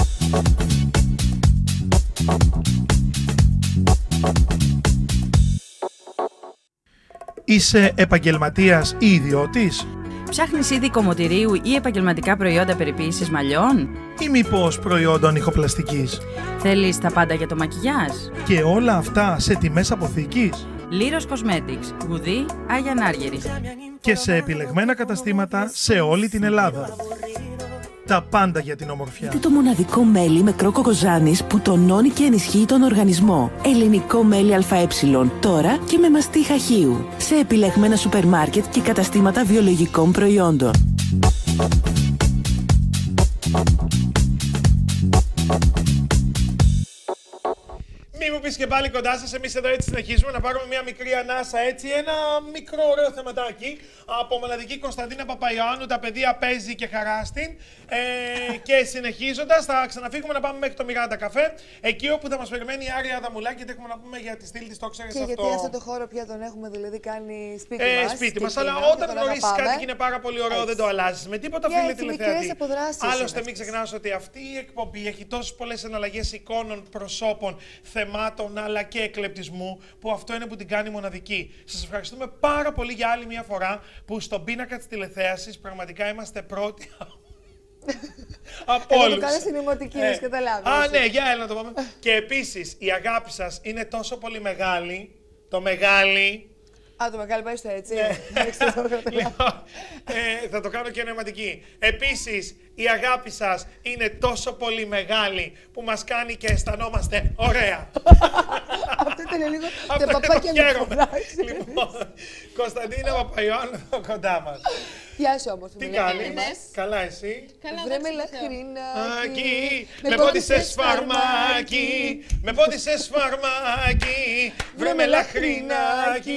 Είσαι επαγγελματίας ή ιδιώτης? Ψάχνεις είδη κομμωτηρίου ή επαγγελματικά προϊόντα περιποίησης μαλλιών? Ή μήπως προϊόντων ηχοπλαστικής? Θέλεις τα πάντα για το μακιγιάζ? Και όλα αυτά σε τιμές αποθήκης? Λύρος Cosmetics, Γουδί, Άγια Νάργερη. Και σε επιλεγμένα καταστήματα σε όλη την Ελλάδα. Τα πάντα για την ομορφιά. Είναι το μοναδικό μέλι με κρόκο κοζάνης που τονώνει και ενισχύει τον οργανισμό. Ελληνικό μέλι ΑΕ. Τώρα και με μαστί χαχείου. Σε επιλεγμένα σούπερ μάρκετ και καταστήματα βιολογικών προϊόντων. Μη μου πεις και πάλι κοντά σας, εμείς εδώ έτσι συνεχίζουμε να πάρουμε μια μικρή ανάσα, έτσι, ένα μικρό ωραίο θεματάκι από μοναδική Κωνσταντίνα Παπαϊωάννου, τα παιδεία παίζει και χαράστην. Και συνεχίζοντας θα ξαναφύγουμε να πάμε μέχρι το Μιράντα Καφέ, εκεί όπου θα μας περιμένει η Άρια Αδαμουλάκη, τι έχουμε να πούμε για τη στήλη της, το ξέρεις αυτό. Και γιατί αυτό το χώρο πια τον έχουμε δηλαδή κάνει σπίτι μας. Αλλά όταν γνωρίσεις κάτι και είναι πάρα πολύ ωραίο, δεν το αλλάζεις με τίποτα, φίλε τηλεθεατή. Άλλωστε μην ξεχνάς ότι αυτή η εκπομπή έχει τόσες πολλές εναλλαγές εικόνων, προσώπων, θεμάτων αλλά και εκλεπτισμού, που αυτό είναι που την κάνει μοναδική. Σας ευχαριστούμε πάρα πολύ για άλλη μια φορά που στον πίνακα της τηλεθέασης πραγματικά είμαστε πρώτοι από όλους. Το κάνω στην ημωτική, να καταλάβεις. Α, ναι, για έλα να το πάμε. Και επίσης η αγάπη σας είναι τόσο πολύ μεγάλη, το μεγάλη. Α, το μεγάλο πάει στο έτσι. Λοιπόν, θα το κάνω και νοηματική. Επίσης, η αγάπη σας είναι τόσο πολύ μεγάλη που μας κάνει και αισθανόμαστε ωραία. Αυτό ήταν λίγο Αυτό τα παπάκια χαίρομαι. Λοιπόν, Κωνσταντίνα Παπαϊωάννου κοντά μας. Γεια σου όμως. Τι κάνεις? Καλά εσύ? Βρε με λαχρινάκι. Με πόντισες φαρμάκι. Με πόντισες φαρμάκι. Βρε με λαχρινάκι.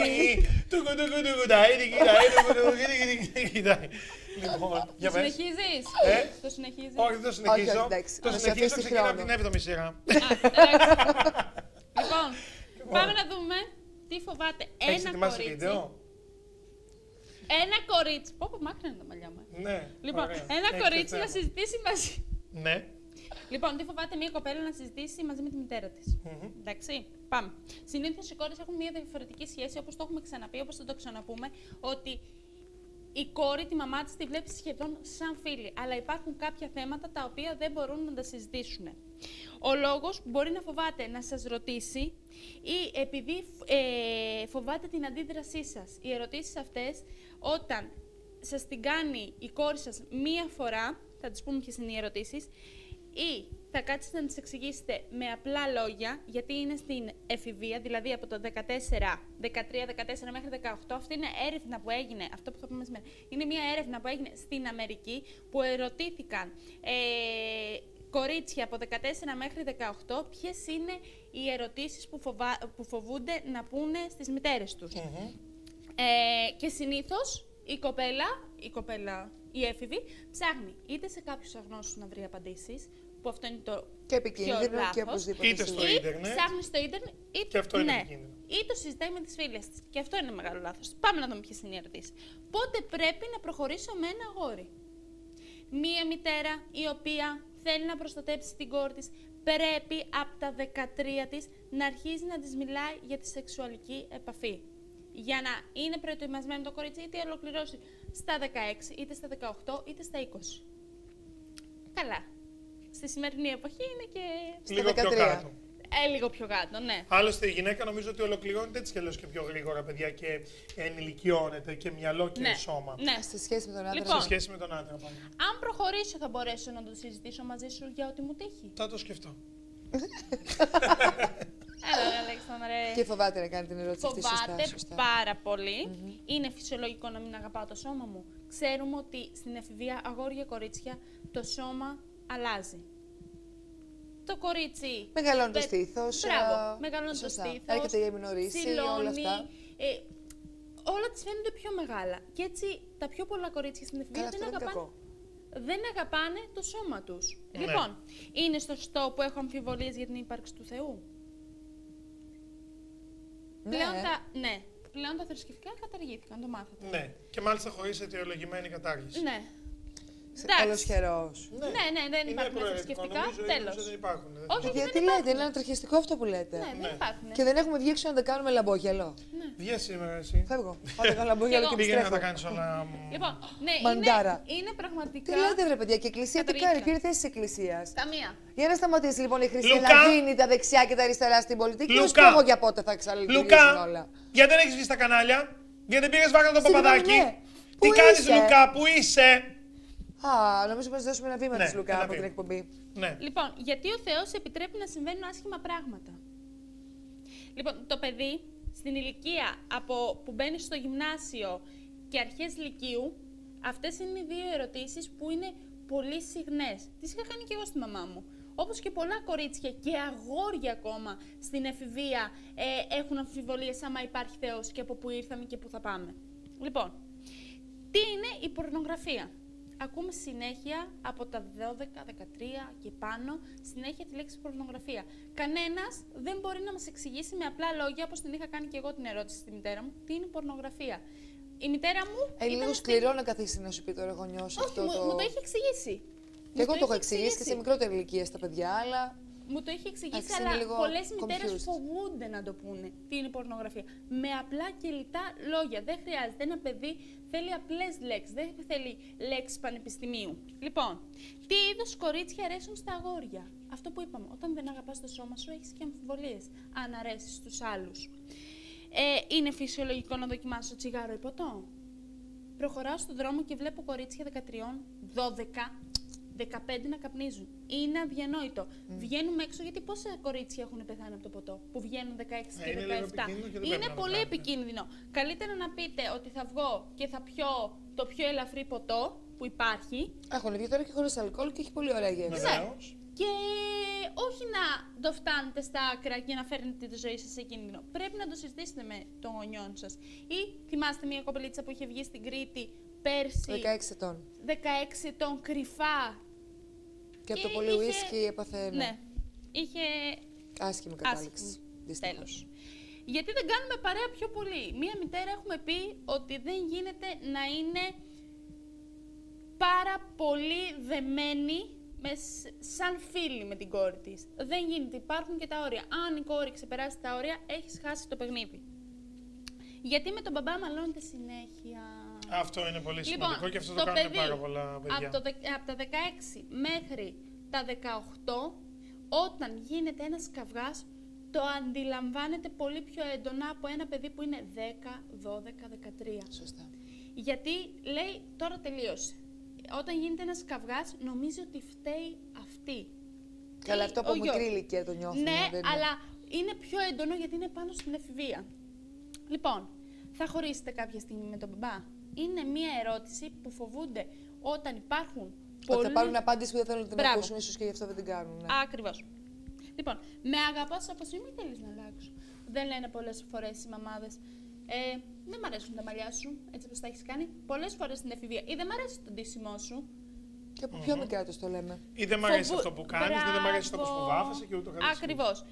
Λοιπόν, για πες. Συνεχίζεις? Το συνεχίζεις? Όχι, δεν το συνεχίζω. εντάξει. Το συνεχίζω, ξεκινάω από την 7η σειρά. Λοιπόν, πάμε να δούμε τι φοβάται Έχεις ένα ετοιμάσει κορίτσι. βίντεο? Ένα κορίτσι. Πω, μάκρυνα είναι τα μαλλιά μου. Ναι. Λοιπόν, ωραία. ένα Έχεις κορίτσι θέμα. να συζητήσει μαζί. Ναι. Λοιπόν, τι φοβάται μια κοπέλα να συζητήσει μαζί με τη μητέρα τη. Εντάξει, πάμε. Συνήθως οι κόρες έχουν μια διαφορετική σχέση, όπως το έχουμε ξαναπεί, όπως θα το ξαναπούμε, ότι η κόρη, τη μαμά της, τη βλέπει σχεδόν σαν φίλη. Αλλά υπάρχουν κάποια θέματα τα οποία δεν μπορούν να τα συζητήσουν. Ο λόγος που μπορεί να φοβάται να σας ρωτήσει ή επειδή φοβάται την αντίδρασή σας. Οι ερωτήσεις αυτές, όταν σας την κάνει η κόρη σας μία φορά, θα τις πούμε ποιες είναι οι ερωτήσεις, ή θα κάτσετε να τις εξηγήσετε με απλά λόγια, γιατί είναι στην εφηβεία, δηλαδή από το 13-14 μέχρι 18. Αυτή είναι έρευνα που έγινε, αυτό που θα πούμε σήμερα, είναι μια έρευνα που έγινε στην Αμερική, που ερωτήθηκαν κορίτσια από 14 μέχρι 18 ποιες είναι οι ερωτήσεις που φοβούνται να πούνε στις μητέρες τους. Και συνήθως η έφηβη ψάχνει είτε σε κάποιους αγνώστους να βρει απαντήσεις, που αυτό είναι το και επικίνδυνο πιο και λάθος, οπωσδήποτε. Είτε στο ίντερνετ. Ψάχνει στο ίντερνετ, Και αυτό είναι ναι, επικίνδυνο. ή το συζητάει με τις φίλες της. Και αυτό είναι μεγάλο λάθος. Πάμε να δούμε ποιες είναι οι ερωτήσεις. Πότε πρέπει να προχωρήσω με ένα αγόρι? Μία μητέρα η οποία θέλει να προστατέψει την κόρη της, πρέπει από τα 13 της να αρχίζει να της μιλάει για τη σεξουαλική επαφή. Για να είναι προετοιμασμένο το κορίτσι, είτε ολοκληρώσει στα 16, είτε στα 18, είτε στα 20. Καλά. Στη σημερινή εποχή είναι και Λίγο πιο κάτω. λίγο πιο κάτω, ναι. Άλλωστε η γυναίκα νομίζω ότι ολοκληρώνεται έτσι κι αλλιώς και πιο γρήγορα, παιδιά, και ενηλικιώνεται και μυαλό και σώμα. Ναι. Σε σχέση με τον άντρα. Λοιπόν, Σε σχέση με τον άντρα πάλι. αν προχωρήσω, θα μπορέσω να το συζητήσω μαζί σου για ό,τι μου τύχει. Θα το σκεφτώ. Έλα, Αλέξανδρε. Και φοβάται να κάνει την ερώτηση αυτή Φοβάται σωστά. πάρα πολύ. Είναι φυσιολογικό να μην αγαπάω το σώμα μου. Ξέρουμε ότι στην εφηβεία, αγόρια κορίτσια, το σώμα αλλάζει. Το κορίτσι. Μεγαλώνει το στήθος. Μπράβο, μεγαλώνει το σωστά. στήθος. Έρχεται η εμινορίση, όλα αυτά. Όλα τις φαίνονται πιο μεγάλα. Και έτσι τα πιο πολλά κορίτσια στην εφηβεία δεν αγαπάνε το σώμα τους. Ναι. Λοιπόν, είναι σωστό που έχω αμφιβολίες για την ύπαρξη του Θεού? Ναι. Πλέον τα θρησκευτικά καταργήθηκαν, το μάθατε. Ναι. Και μάλιστα χωρίς αιτιολογημένη κατάργηση. Ναι. Καλοσχερός. Ναι, δεν υπάρχουν θρησκευτικά. Τέλος. Όχι, γιατί λέτε, είναι ανατριχιαστικό αυτό που λέτε. Ναι, δεν υπάρχουν. Και δεν έχουμε βγει έξω να τα κάνουμε λαμπόγελο. Βγες σήμερα εσύ. Φεύγω. Πάτε κάνω λαμπόγελο και Πήγαινε να τα επιστρέφω. κάνεις όλα. Λοιπόν, ναι, Μαντάρα. είναι πραγματικά. Τι λέτε, βρε παιδιά, και η εκκλησία τι Κατρίκια. κάνει, πήρε θέση τη εκκλησία. Καμία. Για να σταματήσει λοιπόν η Χρυσή Λουκά. να δίνει τα δεξιά και τα αριστερά στην πολιτική. Λουκά. Ως πω εγώ για πότε θα εξαλειτουργήσουν Λουκά, όλα. γιατί δεν έχεις βγει στα κανάλια, γιατί δεν πήγες Βάγνα τον Συγγνώμη, Παπαδάκη. ναι. Τι Πού κάνεις, είσαι? Λουκά, πού είσαι. Α, νομίζω πως δώσουμε ένα βήμα Ναι, της Λουκά ένα από την βήμα. εκπομπή. Ναι. Λοιπόν, γιατί ο Θεός επιτρέπει να συμβαίνουν άσχημα πράγματα. Λοιπόν, το παιδί στην ηλικία από που μπαίνει στο γυμνάσιο και αρχές λυκείου, αυτές είναι οι δύο ερωτήσεις που είναι πολύ συχνές. Τις είχα κάνει και εγώ στη μαμά μου. Όπως και πολλά κορίτσια και αγόρια ακόμα στην εφηβεία έχουν αμφιβολίες άμα υπάρχει Θεός και από πού ήρθαμε και πού θα πάμε. Λοιπόν, τι είναι η πορνογραφία. Ακούμε συνέχεια από τα 12, 13 και πάνω, συνέχεια τη λέξη πορνογραφία. Κανένας δεν μπορεί να μας εξηγήσει με απλά λόγια, όπως την είχα κάνει και εγώ την ερώτηση στη μητέρα μου, τι είναι πορνογραφία. Η μητέρα μου. Είναι λίγο σκληρό να καθίσει να σου πει τώρα γονιός αυτό. Όχι, μου το έχει εξηγήσει. Και εγώ το έχω εξηγήσει και σε μικρότερη ηλικία στα παιδιά, αλλά. Μου το έχει εξηγήσει, Εντάξει, είναι αλλά λίγο πολλές μητέρες confused. φοβούνται να το πούνε τι είναι πορνογραφία. Με απλά και λιτά λόγια. Δεν χρειάζεται. Ένα παιδί θέλει απλές λέξεις, δεν θέλει λέξεις πανεπιστημίου. Λοιπόν, τι είδους κορίτσια αρέσουν στα αγόρια. Αυτό που είπαμε, όταν δεν αγαπάς το σώμα σου, έχεις και αμφιβολίες αν αρέσεις στους άλλους. Είναι φυσιολογικό να δοκιμάσω τσιγάρο ή ποτό. Προχωράω στον δρόμο και βλέπω κορίτσια 13, 12, 15 να καπνίζουν. Είναι αδιανόητο. Βγαίνουμε έξω γιατί πόσα κορίτσια έχουν πεθάνει από το ποτό που βγαίνουν 16 και 17. Είναι πολύ επικίνδυνο. Καλύτερα να πείτε ότι θα βγω και θα πιω το πιο ελαφρύ ποτό που υπάρχει. Έχουν βγει τώρα και χωρίς αλκοόλ και έχει πολύ ωραία γεύση. Ναι. Και όχι να το φτάνετε στα άκρα και να φέρνετε τη ζωή σας σε κίνδυνο. Πρέπει να το συζητήσετε με τον γονιό σας. Ή θυμάστε μια κοπελίτσα που είχε βγει στην Κρήτη πέρσι. 16 ετών. 16 ετών κρυφά. Και από το πολύ ουίσκι έπαθε. Ναι. Είχε. Άσχημη κατάληξη. Τέλος. Γιατί δεν κάνουμε παρέα πιο πολύ. Μία μητέρα έχουμε πει ότι δεν γίνεται να είναι πάρα πολύ δεμένη σαν φίλη με την κόρη της. Δεν γίνεται. Υπάρχουν και τα όρια. Αν η κόρη ξεπεράσει τα όρια, έχεις χάσει το παιχνίδι. Γιατί με τον μπαμπά μαλώνεται συνέχεια. Αυτό είναι πολύ σημαντικό Λοιπόν, και αυτό το κάνουν πάρα πολλά παιδιά. Από τα 16 μέχρι τα 18, όταν γίνεται ένας καυγάς, το αντιλαμβάνεται πολύ πιο έντονα από ένα παιδί που είναι 10, 12, 13. Σωστά. Γιατί λέει τώρα τελείωσε. Όταν γίνεται ένας καυγάς, νομίζει ότι φταίει αυτή. Καλά, αυτό από μικρή ηλικία το νιώθουμε. Ναι, δεν αλλά είναι πιο έντονο γιατί είναι πάνω στην εφηβεία. Λοιπόν, θα χωρίσετε κάποια στιγμή με τον μπαμπά. Είναι μία ερώτηση που φοβούνται όταν υπάρχουν ότι θα πάρουν απάντηση που δεν θέλουν να την ακούσουν, ίσως και γι' αυτό δεν την κάνουν. Ναι. Ακριβώς. Λοιπόν, με αγαπάς όπως είμαι ή θέλεις να αλλάξω. Δεν λένε πολλές φορές οι μαμάδες. Δεν μ' αρέσουν τα μαλλιά σου, έτσι όπως τα έχεις κάνει. Πολλές φορές στην εφηβεία. Ή δεν μ' αρέσει το ντύσιμό σου. Και από πιο μικρά τους το λέμε. Ή δεν μ' αρέσει αυτό που κάνεις, δεν μ' αρέσει αυτό που βάφεσαι και ούτω καθεξής. Ακριβώς.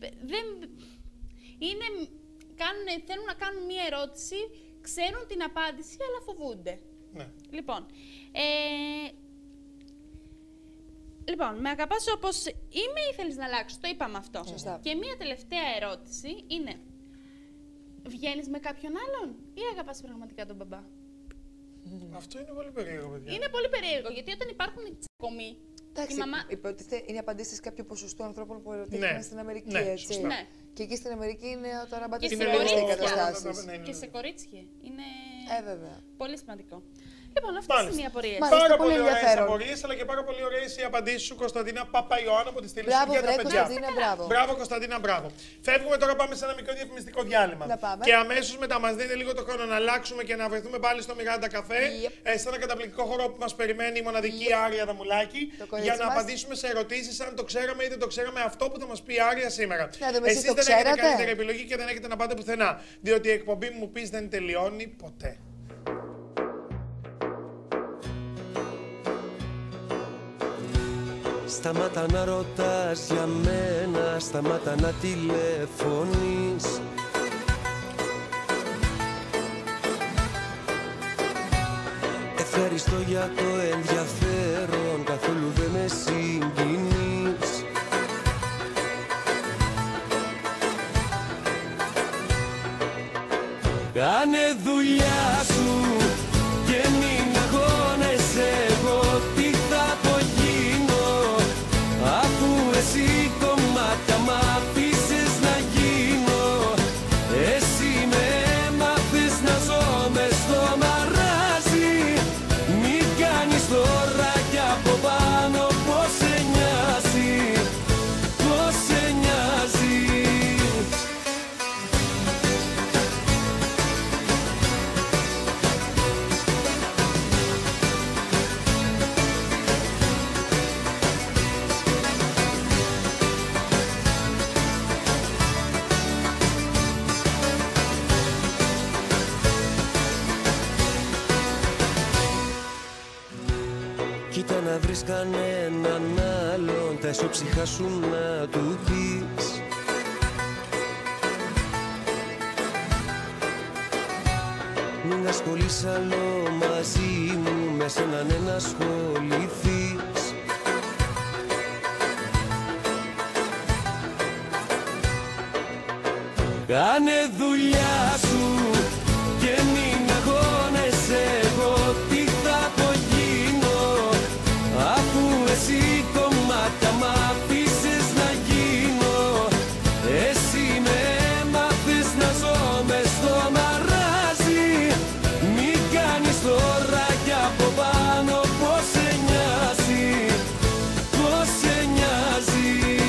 Θέλουν να κάνουν μία ερώτηση, ξέρουν την απάντηση, αλλά φοβούνται. Ναι. Λοιπόν, με αγαπάς όπως είμαι ή θέλεις να αλλάξω, το είπαμε αυτό. Σωστά. Και μία τελευταία ερώτηση είναι, βγαίνεις με κάποιον άλλον ή αγαπάς πραγματικά τον μπαμπά? Αυτό είναι πολύ περίεργο, παιδιά. Είναι πολύ περίεργο, γιατί όταν υπάρχουν τσακωμοί, Εντάξει, υποτίθεται είναι απαντήσεις κάποιου ποσοστού ανθρώπων που ερωτήθηκαν στην Αμερική, έτσι. Ναι. Και εκεί στην Αμερική είναι το ραμπάτι Και στις σε ρεαλιστικές κορίτσια. καταστάσεις. Και σε κορίτσια. Είναι βέβαια. πολύ σημαντικό. Λοιπόν, αυτές είναι οι απορίες. Πάρα πολύ πολύ ωραίες ενδιαφέρον. απορίες, αλλά και πάρα πολύ ωραίες οι απαντήσεις σου, Κωνσταντίνα Παπαϊωάννα, από τη στήλη σου Μπράβο, για τα βρε, παιδιά. Κωνσταντίνα, μπράβο. Μπράβο, Κωνσταντίνα, μπράβο. Φεύγουμε τώρα, πάμε σε ένα μικρό διαφημιστικό διάλειμμα. Να πάμε. Και αμέσως μετά μας δίνετε λίγο το χρόνο να αλλάξουμε και να βρεθούμε πάλι στο Μιράντα Καφέ, σε ένα καταπληκτικό χώρο που μας περιμένει η μοναδική Άρια Δαμουλάκη, για να απαντήσουμε σε ερωτήσεις αν το ξέραμε ή δεν το ξέραμε αυτό που θα μας πει η Άρια σήμερα. Εσείς δεν ξέρατε? έχετε καλύτερη επιλογή και δεν έχετε να πάτε πουθενά. Διότι η εκπομπή μου πεις δεν τελειώνει ποτέ. Σταμάτα να ρωτάς για μένα, σταμάτα να τηλεφωνείς. Ευχαριστώ για το ενδιαφέρον, καθόλου δεν με συγκινείς. Κάνε δουλειά σου και μην αγώνεσαι. Εγώ τι θα απογίνω, αφού εσύ κομμάτια μ' αφήσεις να γίνω. Εσύ με έμαθες να ζω μες στο μαράζι. Μην κάνεις τώρα κι από πάνω πως σε νοιάζει, πως σε νοιάζει. Κοίτα να βρεις κανέναν άλλον, τα ισόψυχα σου να του πεις. Μην ασχολείς άλλο μαζί μου, με σένα ναι να ασχοληθείς. Κάνε δουλειά σου και μην αγώνεσαι. Εγώ τι θα απογίνω, αφού εσύ κομμάτια μ' αφήσεις να γίνω. Εσύ με έμαθες να ζω μες στο μαράζι. Μην κάνεις τώρα κι από πάνω πως σε νοιάζει, πως σε νοιάζει.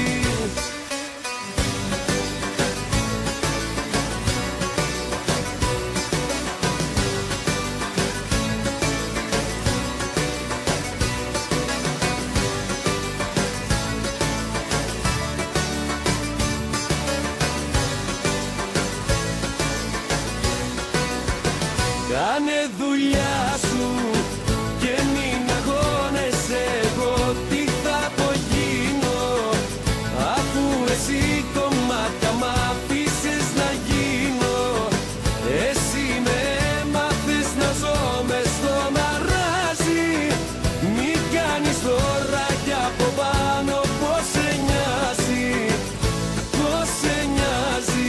Κάνε δουλειά σου και μην αγώνεσαι. Εγώ τι θα απογίνω, αφού εσύ κομμάτια μ' αφήσεις να γίνω. Εσύ με έμαθες να ζω μες στο μαράζι. Μην κάνεις τώρα κι από πάνω πως σε νοιάζει, πως σε νοιάζει.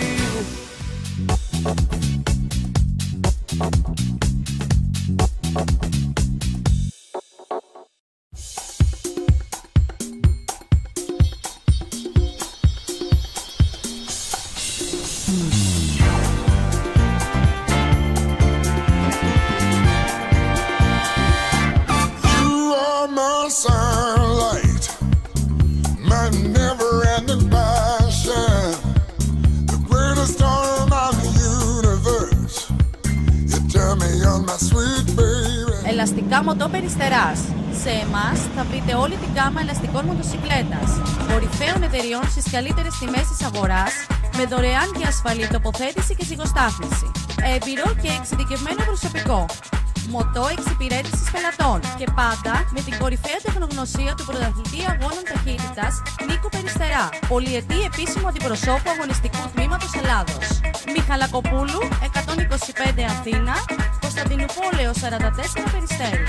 You are my sunlight, my never-ending passion, the greatest star in my universe. You turn me on, my sweet baby. Ελαστικά Μοτό Περιστεράς. Σε εμάς θα βρείτε όλη την γάμα ελαστικών μοτοσικλέτας, κορυφαίων εταιριών στις καλύτερες τιμές της αγοράς, με δωρεάν και ασφαλή τοποθέτηση και ζυγοστάθμιση. Έμπειρο και εξειδικευμένο προσωπικό. Μοτό εξυπηρέτησης πελατών και πάντα με την κορυφαία τεχνογνωσία του πρωταθλητή αγώνων ταχύτητας Νίκο Περιστερά, πολυετή επίσημο αντιπροσώπου αγωνιστικού τμήματος Ελλάδος. Μιχαλακοπούλου 125 Αθήνα, Κωνσταντινούπολεως 44 Περιστέρη.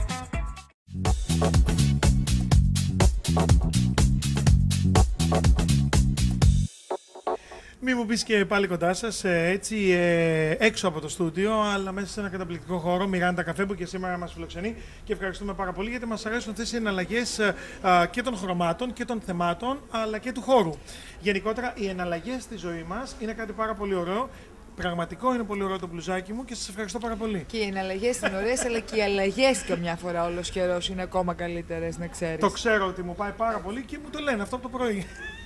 Μη μου πεις και πάλι κοντά σας, έτσι έξω από το στούντιο, αλλά μέσα σε ένα καταπληκτικό χώρο, Μιράντα Καφέ, που και σήμερα μας φιλοξενεί και ευχαριστούμε πάρα πολύ γιατί μας αρέσουν αυτές οι εναλλαγές και των χρωμάτων και των θεμάτων, αλλά και του χώρου. Γενικότερα, οι εναλλαγές στη ζωή μας είναι κάτι πάρα πολύ ωραίο. Πραγματικό είναι πολύ ωραίο το μπλουζάκι μου και σας ευχαριστώ πάρα πολύ. Και οι εναλλαγές είναι ωραίες, αλλά και οι αλλαγές καμιά φορά όλος καιρός είναι ακόμα καλύτερες, να ξέρεις. Το ξέρω ότι μου πάει πάρα πολύ και μου το λένε αυτό από το πρωί.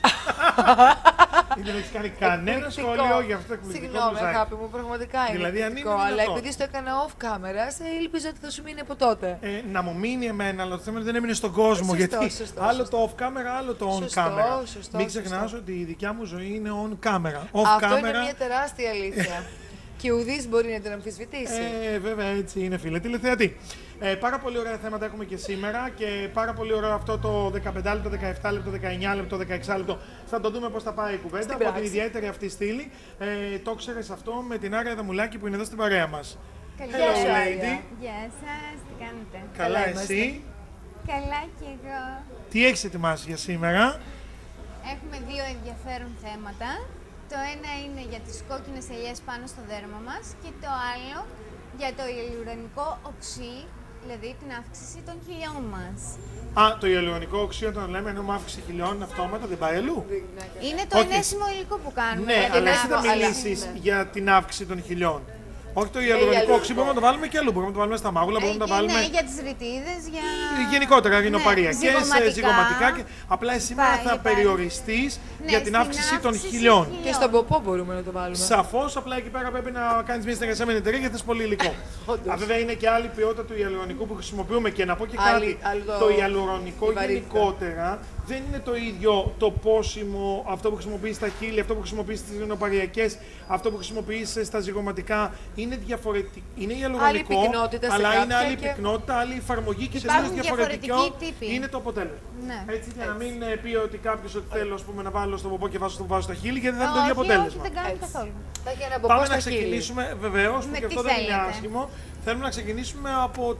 Δεν έχει κάνει κανένα σχόλιο για αυτό το εκπληκτικό. Συγγνώμη, αγάπη μου, πραγματικά είναι δηλαδή, εκπληκτικό. Αλλά επειδή στο έκανα off camera, ήλπιζα ότι θα σου μείνει από τότε. Να μου μείνει εμένα, αλλά το θέμα δεν έμεινε στον κόσμο. Γιατί άλλο το off camera, άλλο το on camera. Μην ξεχνάς ότι η δικιά μου ζωή είναι on camera. Αυτό είναι μια τεράστια αλήθεια. Και ουδής μπορεί να την αμφισβητήσει. Βέβαια, έτσι είναι, φίλε. Τηλεθεατή. Πάρα πολύ ωραία θέματα έχουμε και σήμερα και πάρα πολύ ωραίο αυτό το 15 λεπτό, 17 λεπτό, 19 λεπτό, 16 λεπτό. Θα το δούμε πώς θα πάει η κουβέντα από την ιδιαίτερη αυτή στήλη. Το ξέρεις αυτό με την Άρια Δαμουλάκη που είναι εδώ στην παρέα μας. Καλησπέρα. Hello, lady. Γεια σας, τι κάνετε? Καλά, εσύ. Καλά κι εγώ. Τι έχεις ετοιμάσει για σήμερα? Έχουμε δύο ενδιαφέρον θέματα. Το ένα είναι για τις κόκκινες ελιές πάνω στο δέρμα μας και το άλλο για το ιαλουρονικό οξύ, δηλαδή την αύξηση των χιλιών μας. Α, το ιαλουρονικό οξύ όταν λέμε εννοούμε αύξηση χιλιών αυτόματα, δεν πάει αλλού. Είναι το ενέσιμο υλικό που κάνουμε. Ναι, αλλά εσύ θα μιλήσεις για την αύξηση των χιλιών. Όχι το ιαλουρονικό οξύ, μπορούμε να το βάλουμε και αλλού. Μπορούμε να το βάλουμε στα μάγουλα, μπορούμε να το βάλουμε. Ναι, για τις ρητίδες, για. Γενικότερα, ρινοπαριακές, ζυγωματικά. Απλά σήμερα θα υπάρχει. περιοριστείς για την αύξηση των χιλιών. Και στον ποπό μπορούμε να το βάλουμε. Σαφώς, απλά εκεί πέρα πρέπει να κάνεις μια συνεργασία με την εταιρεία γιατί θες πολύ υλικό. Βέβαια είναι και άλλη ποιότητα του ιαλουρονικού που χρησιμοποιούμε και να πω και κάτι. Το ιαλουρονικό γενικότερα δεν είναι το ίδιο το πόσιμο, αυτό που χρησιμοποιείς στα χείλη, αυτό που χρησιμοποιείς στις ρινοπαριακές, αυτό που χρησιμοποιείς στα ζυγωματικά. Είναι διαφορετικό. Είναι ιαλουρονικό, αλλά είναι άλλη πυκνότητα, άλλη εφαρμογή και τελείως διαφορετικό είναι το αποτέλεσμα. Ναι. Έτσι, για να μην πει ότι κάποιος ότι θέλω να βάλω στον ποπό και βάζω στα χείλη, γιατί δεν θα είναι το ίδιο αποτέλεσμα. Όχι, δεν κάνει καθόλου. Πάμε να ξεκινήσουμε, βεβαίως, που και αυτό δεν είναι άσχημο. Θέλουμε να ξεκινήσουμε από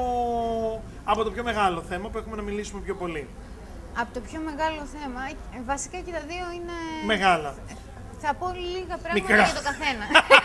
το πιο μεγάλο θέμα που έχουμε να μιλήσουμε πιο πολύ. Από το πιο μεγάλο θέμα, βασικά και τα δύο είναι. Μεγάλα. Θα πω λίγα πράγματα Μικρά. για το καθένα.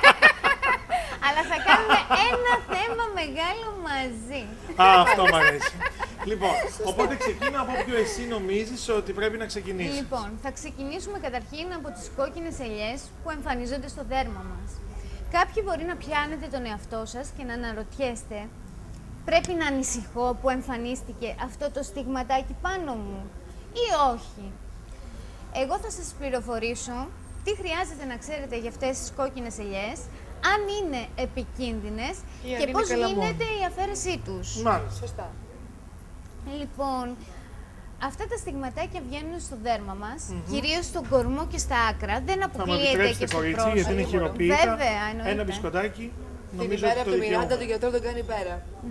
Αλλά θα κάνουμε ένα θέμα μεγάλο μαζί. Α, αυτό μου αρέσει. Λοιπόν, οπότε ξεκίνα από ποιο εσύ νομίζεις ότι πρέπει να ξεκινήσεις. Λοιπόν, θα ξεκινήσουμε καταρχήν από τις κόκκινες ελιές που εμφανίζονται στο δέρμα μας. Κάποιοι μπορεί να πιάνετε τον εαυτό σας και να αναρωτιέστε, πρέπει να ανησυχώ που εμφανίστηκε αυτό το στιγματάκι πάνω μου ή όχι. Εγώ θα σας πληροφορήσω τι χρειάζεται να ξέρετε για αυτές τις κόκκινες ελιές, αν είναι επικίνδυνες και πώς γίνεται η αφαίρεσή τους. Μάλιστα. Σωστά. Λοιπόν, αυτά τα στιγματάκια βγαίνουν στο δέρμα μας, κυρίως στον κορμό και στα άκρα. Δεν αποκλείεται και στο πρόσωπο. Γιατί είναι χειροποίητα. Βέβαια, εννοείται. Ένα μπισκοτάκι. Την Νομίζω ημέρα ότι από το το Μιράντα, δικαιούμαι. τον γιατρό τον κάνει πέρα.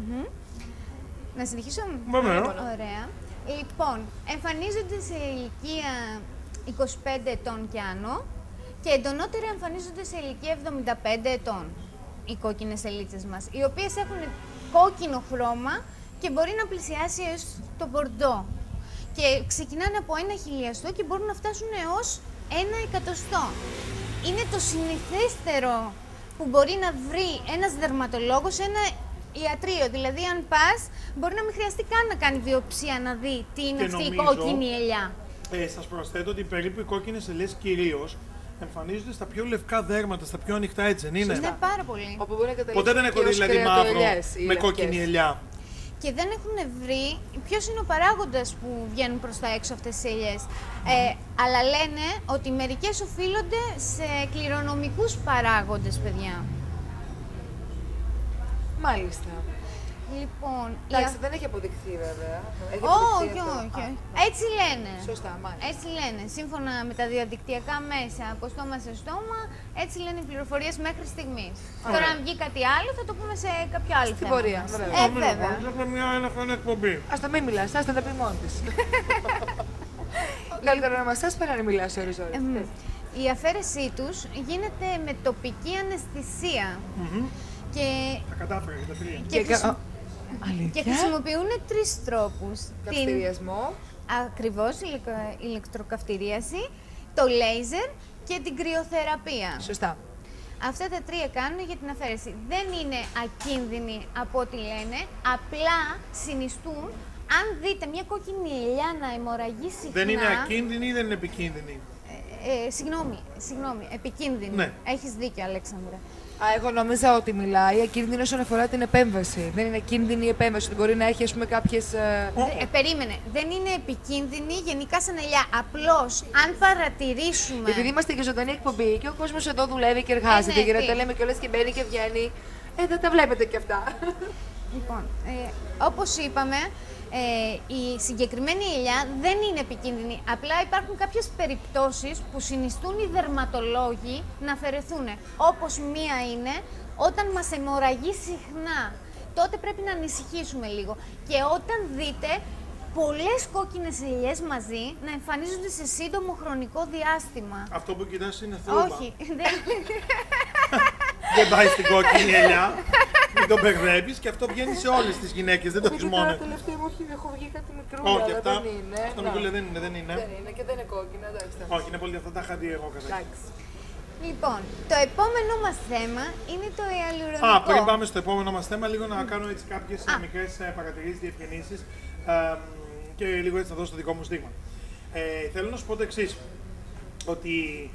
Να συνεχίσω. Βέβαια. Ωραία. Λοιπόν, εμφανίζονται σε ηλικία 25 ετών και άνω και εντονότερα εμφανίζονται σε ηλικία 75 ετών οι κόκκινες ελίτσες μας, οι οποίες έχουν κόκκινο χρώμα και μπορεί να πλησιάσει έως το μπορντό. Και ξεκινάνε από 1 χιλιαστό και μπορούν να φτάσουν έως 1 εκατοστό. Είναι το συνηθέστερο που μπορεί να βρει ένας δερματολόγος σε ένα ιατρείο. Δηλαδή, αν πας, μπορεί να μην χρειαστεί καν να κάνει βιοψία να δει τι είναι Και αυτή η νομίζω, κόκκινη ελιά. Σας προσθέτω ότι περίπου οι κόκκινες ελιές κυρίως εμφανίζονται στα πιο λευκά δέρματα, στα πιο ανοιχτά, έτσι δεν είναι. Είναι πάρα πολύ. Όπου μπορεί να καταλήξει Ποτέ δεν έχω δει δηλαδή μαύρο με κόκκινη ελιά. Και δεν έχουν βρει ποιος είναι ο παράγοντας που βγαίνουν προς τα έξω αυτές τις ελιές. Αλλά λένε ότι μερικές οφείλονται σε κληρονομικούς παράγοντες, παιδιά. Μάλιστα. Λοιπόν, Εντάξει, δεν έχει αποδειχθεί βέβαια. Όχι, όχι. Έτσι λένε. Σωστά, μάλιστα. Έτσι λένε. Σύμφωνα με τα διαδικτυακά μέσα, από στόμα σε στόμα, έτσι λένε οι πληροφορίες μέχρι στιγμής. Τώρα, αν βγει κάτι άλλο, θα το πούμε σε κάποιο άλλο Στην θέμα. πορεία, μας. βέβαια. Βέβαια. Έχουμε μια ένα εκπομπή. Ας τα μην μιλάς, ας τα πει μόνη της. Καλύτερα να μας παρά να μιλάς ώρες. Η αφαίρεσή τους γίνεται με τοπική αναισθησία. Και... Τα κατάφερα για τα τρία. Και χρησιμοποιούν 3 τρόπους. Καυτηριασμό. Ακριβώς, ηλεκτροκαυτηρίαση, το λέιζερ και την κρυοθεραπεία. Σωστά. Αυτά τα 3 κάνουν για την αφαίρεση. Δεν είναι ακίνδυνοι από ό,τι λένε, απλά συνιστούν, αν δείτε μια κόκκινη ελιά να αιμορραγεί συχνά... Δεν είναι ακίνδυνη ή δεν είναι επικίνδυνη. Συγγνώμη, επικίνδυνη. Ναι. Έχεις δίκιο, Αλέξανδρα. Εγώ νόμιζα ότι μιλάει ακίνδυνο όσον αφορά την επέμβαση. Δεν είναι ακίνδυνη η επέμβαση. Ότι μπορεί να έχει κάποιες. Περίμενε. Δεν είναι επικίνδυνη γενικά σαν ελιά. Απλώς, αν παρατηρήσουμε. Επειδή είμαστε και ζωντανή εκπομπή και ο κόσμος εδώ δουλεύει και εργάζεται. ναι, Για να τα λέμε κιόλας και μπαίνει και βγαίνει. Δεν τα βλέπετε κι αυτά. Λοιπόν, όπως είπαμε, η συγκεκριμένη ελιά δεν είναι επικίνδυνη. Απλά υπάρχουν κάποιες περιπτώσεις που συνιστούν οι δερματολόγοι να αφαιρεθούν. Όπως μία είναι όταν μας αιμορραγεί συχνά. Τότε πρέπει να ανησυχήσουμε λίγο. Και όταν δείτε πολλές κόκκινες ελιές μαζί να εμφανίζονται σε σύντομο χρονικό διάστημα. Αυτό που κοιτάς είναι θρούμπα. Όχι. Δεν πάει στην κόκκινη ελιά. μην τον μπερδεύεις και αυτό βγαίνει σε όλες τις γυναίκες, δεν το έχεις μόνο. Τώρα τελευταία μου έχω βγει κάτι μικρούλα, Όχι, αλλά αυτά, δεν είναι. αυτά μικρούλια δεν είναι. Δεν είναι και δεν είναι κόκκινα, εντάξει. Όχι, είναι πολύ, αυτά τα είχα δει εγώ κατά. Λοιπόν, το επόμενο μας θέμα είναι το ιαλουρονικό. Πριν πάμε στο επόμενο μας θέμα, λίγο να κάνω έτσι κάποιες μικρές παρατηρήσεις, διευκρινήσεις και λίγο έτσι θα δώσω το δικό μου στίγμα. Θέλω να σου πω το εξής, ότι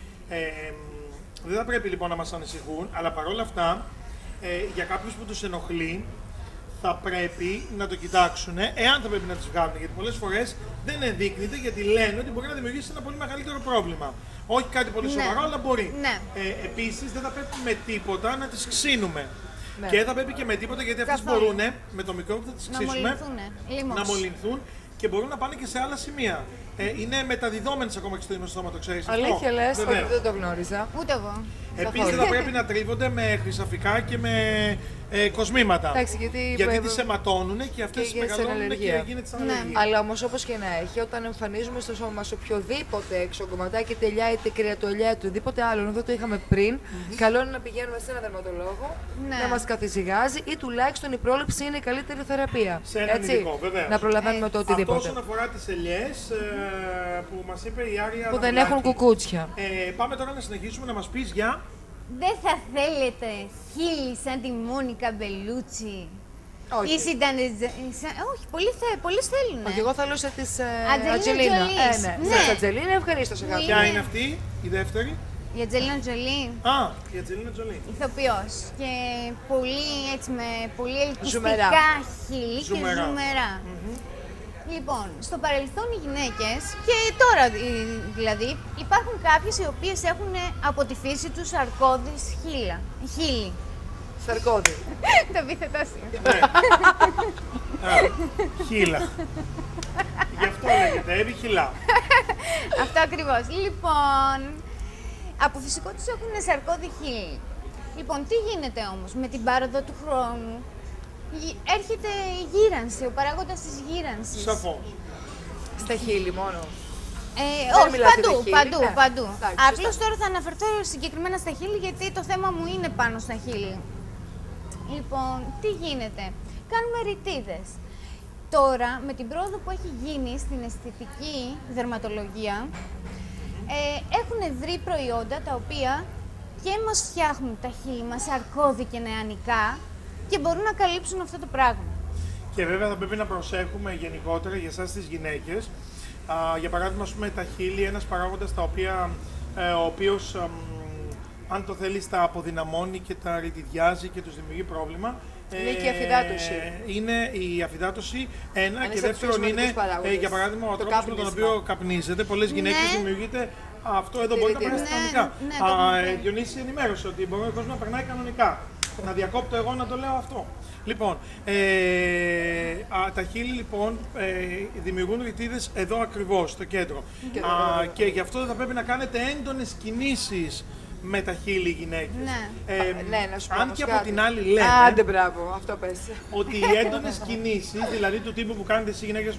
δεν θα πρέπει λοιπόν να μας ανησυχούν, αλλά παρόλα αυτά, για κάποιους που τους ενοχλεί, θα πρέπει να το κοιτάξουν, εάν θα πρέπει να τις βγάλουν, γιατί πολλές φορές δεν ενδείκνυται, γιατί λένε ότι μπορεί να δημιουργήσει ένα πολύ μεγαλύτερο πρόβλημα. Όχι κάτι πολύ σοβαρό, αλλά μπορεί. Επίσης, δεν θα πρέπει με τίποτα να τις ξύνουμε. Και δεν θα πρέπει και με τίποτα, γιατί αυτές μπορούν με το μικρό που θα τις ξύσουμε να μολυνθούν και μπορούν να πάνε και σε άλλα σημεία. Είναι μεταδιδόμενες ακόμα και στο ημιστόμα, το ξέρεις αυτό? Αλήθεια λες, δεν το γνώριζα. Ούτε εγώ. Επίσης δεν θα πρέπει να τρίβονται με χρυσαφικά και με κοσμήματα. Εντάξει, γιατί τις αιματώνουν και αυτές μεγαλώνουν και γίνεται σαν αλλεργία. Αλλά όμως όπως και να έχει, όταν εμφανίζουμε στο σώμα μας οποιοδήποτε εξωκομματάκι, τελειά, είτε κρεατολιά, οτιδήποτε άλλο, εδώ το είχαμε πριν, καλό είναι να πηγαίνουμε σε έναν δερματολόγο, να μας καθησυχάζει ή τουλάχιστον η πρόληψη είναι η καλύτερη θεραπεία. Σε έναν ειδικό, βέβαια. Να προλαβαίνουμε το οτιδήποτε. Αυτό όσον αφορά τις ελιές που μας είπε η Άρια. Που δεν έχουν κουκούτσια. Πάμε τώρα να συνεχίσουμε να μας πεις για. Δεν θα θέλετε χείλη σαν τη Μόνικα Μπελούτσι? Όχι. Όχι, πολλοί θέλουν. Όχι, εγώ θέλω σε της Ατζελίνα. Ναι, Ατζελίνα, ευχαρίστω σε κάποιον. Ποια είναι αυτή, η δεύτερη? Η Ατζελίνα Τζολί. Η Ατζελίνα Τζολί. Ηθοποιός και πολύ έτσι με πολύ ελκυστικά χείλη και ζουμερά. Λοιπόν, στο παρελθόν οι γυναίκες, και τώρα δηλαδή, υπάρχουν κάποιες οι οποίες έχουν από τη φύση τους σαρκώδης χείλη. Σαρκώδη. Το επίθετό σου. Χείλα. Γι' αυτό λέγεται, Εύη Χειλά. Αυτό ακριβώς. Λοιπόν, από φυσικό τους έχουν σαρκώδη χείλη. Λοιπόν, τι γίνεται όμως με την πάροδο του χρόνου? Έρχεται η γύρανση, ο παράγοντας της γύρανσης. Σαφώς. Στα χείλη μόνο. Όχι, παντού. Απλώς τώρα θα αναφερθώ συγκεκριμένα στα χείλη, γιατί το θέμα μου είναι πάνω στα χείλη. Λοιπόν, τι γίνεται? Κάνουμε ρητίδες. Τώρα, με την πρόοδο που έχει γίνει στην αισθητική δερματολογία, έχουν βρει προϊόντα τα οποία και μας φτιάχνουν τα χείλη μας αρκώδη και νεανικά και μπορούν να καλύψουν αυτό το πράγμα. Και βέβαια θα πρέπει να προσέχουμε γενικότερα για εσάς τις γυναίκες. Για παράδειγμα, ας πούμε, τα χείλη, ένας παράγοντας ο οποίος, αν το θέλεις, τα αποδυναμώνει και τα ρητιδιάζει και τους δημιουργεί πρόβλημα. Είναι και η αφυδάτωση. Είναι η αφυδάτωση, ένα, και δεύτερον είναι, για παράδειγμα, ο τρόπος με τον οποίο καπνίζεται. Πολλές γυναίκες δημιουργείται αυτό εδώ, μπορεί να περάσει κανονικά. Διονύση ενημέρωσε ότι μπορεί ο κόσμος να περνάει κανονικά. Να διακόπτω εγώ να το λέω αυτό. Λοιπόν, τα χείλη λοιπόν δημιουργούν ρητίδες εδώ ακριβώς, στο κέντρο. Και γι' αυτό θα πρέπει να κάνετε έντονες κινήσεις με τα χείλη γυναίκες. Να σου πω αν και από την άλλη λένε άντε, μπράβο, αυτό πες. ότι οι έντονες κινήσεις, δηλαδή του τύπου που κάνετε εσείς γυναίκες,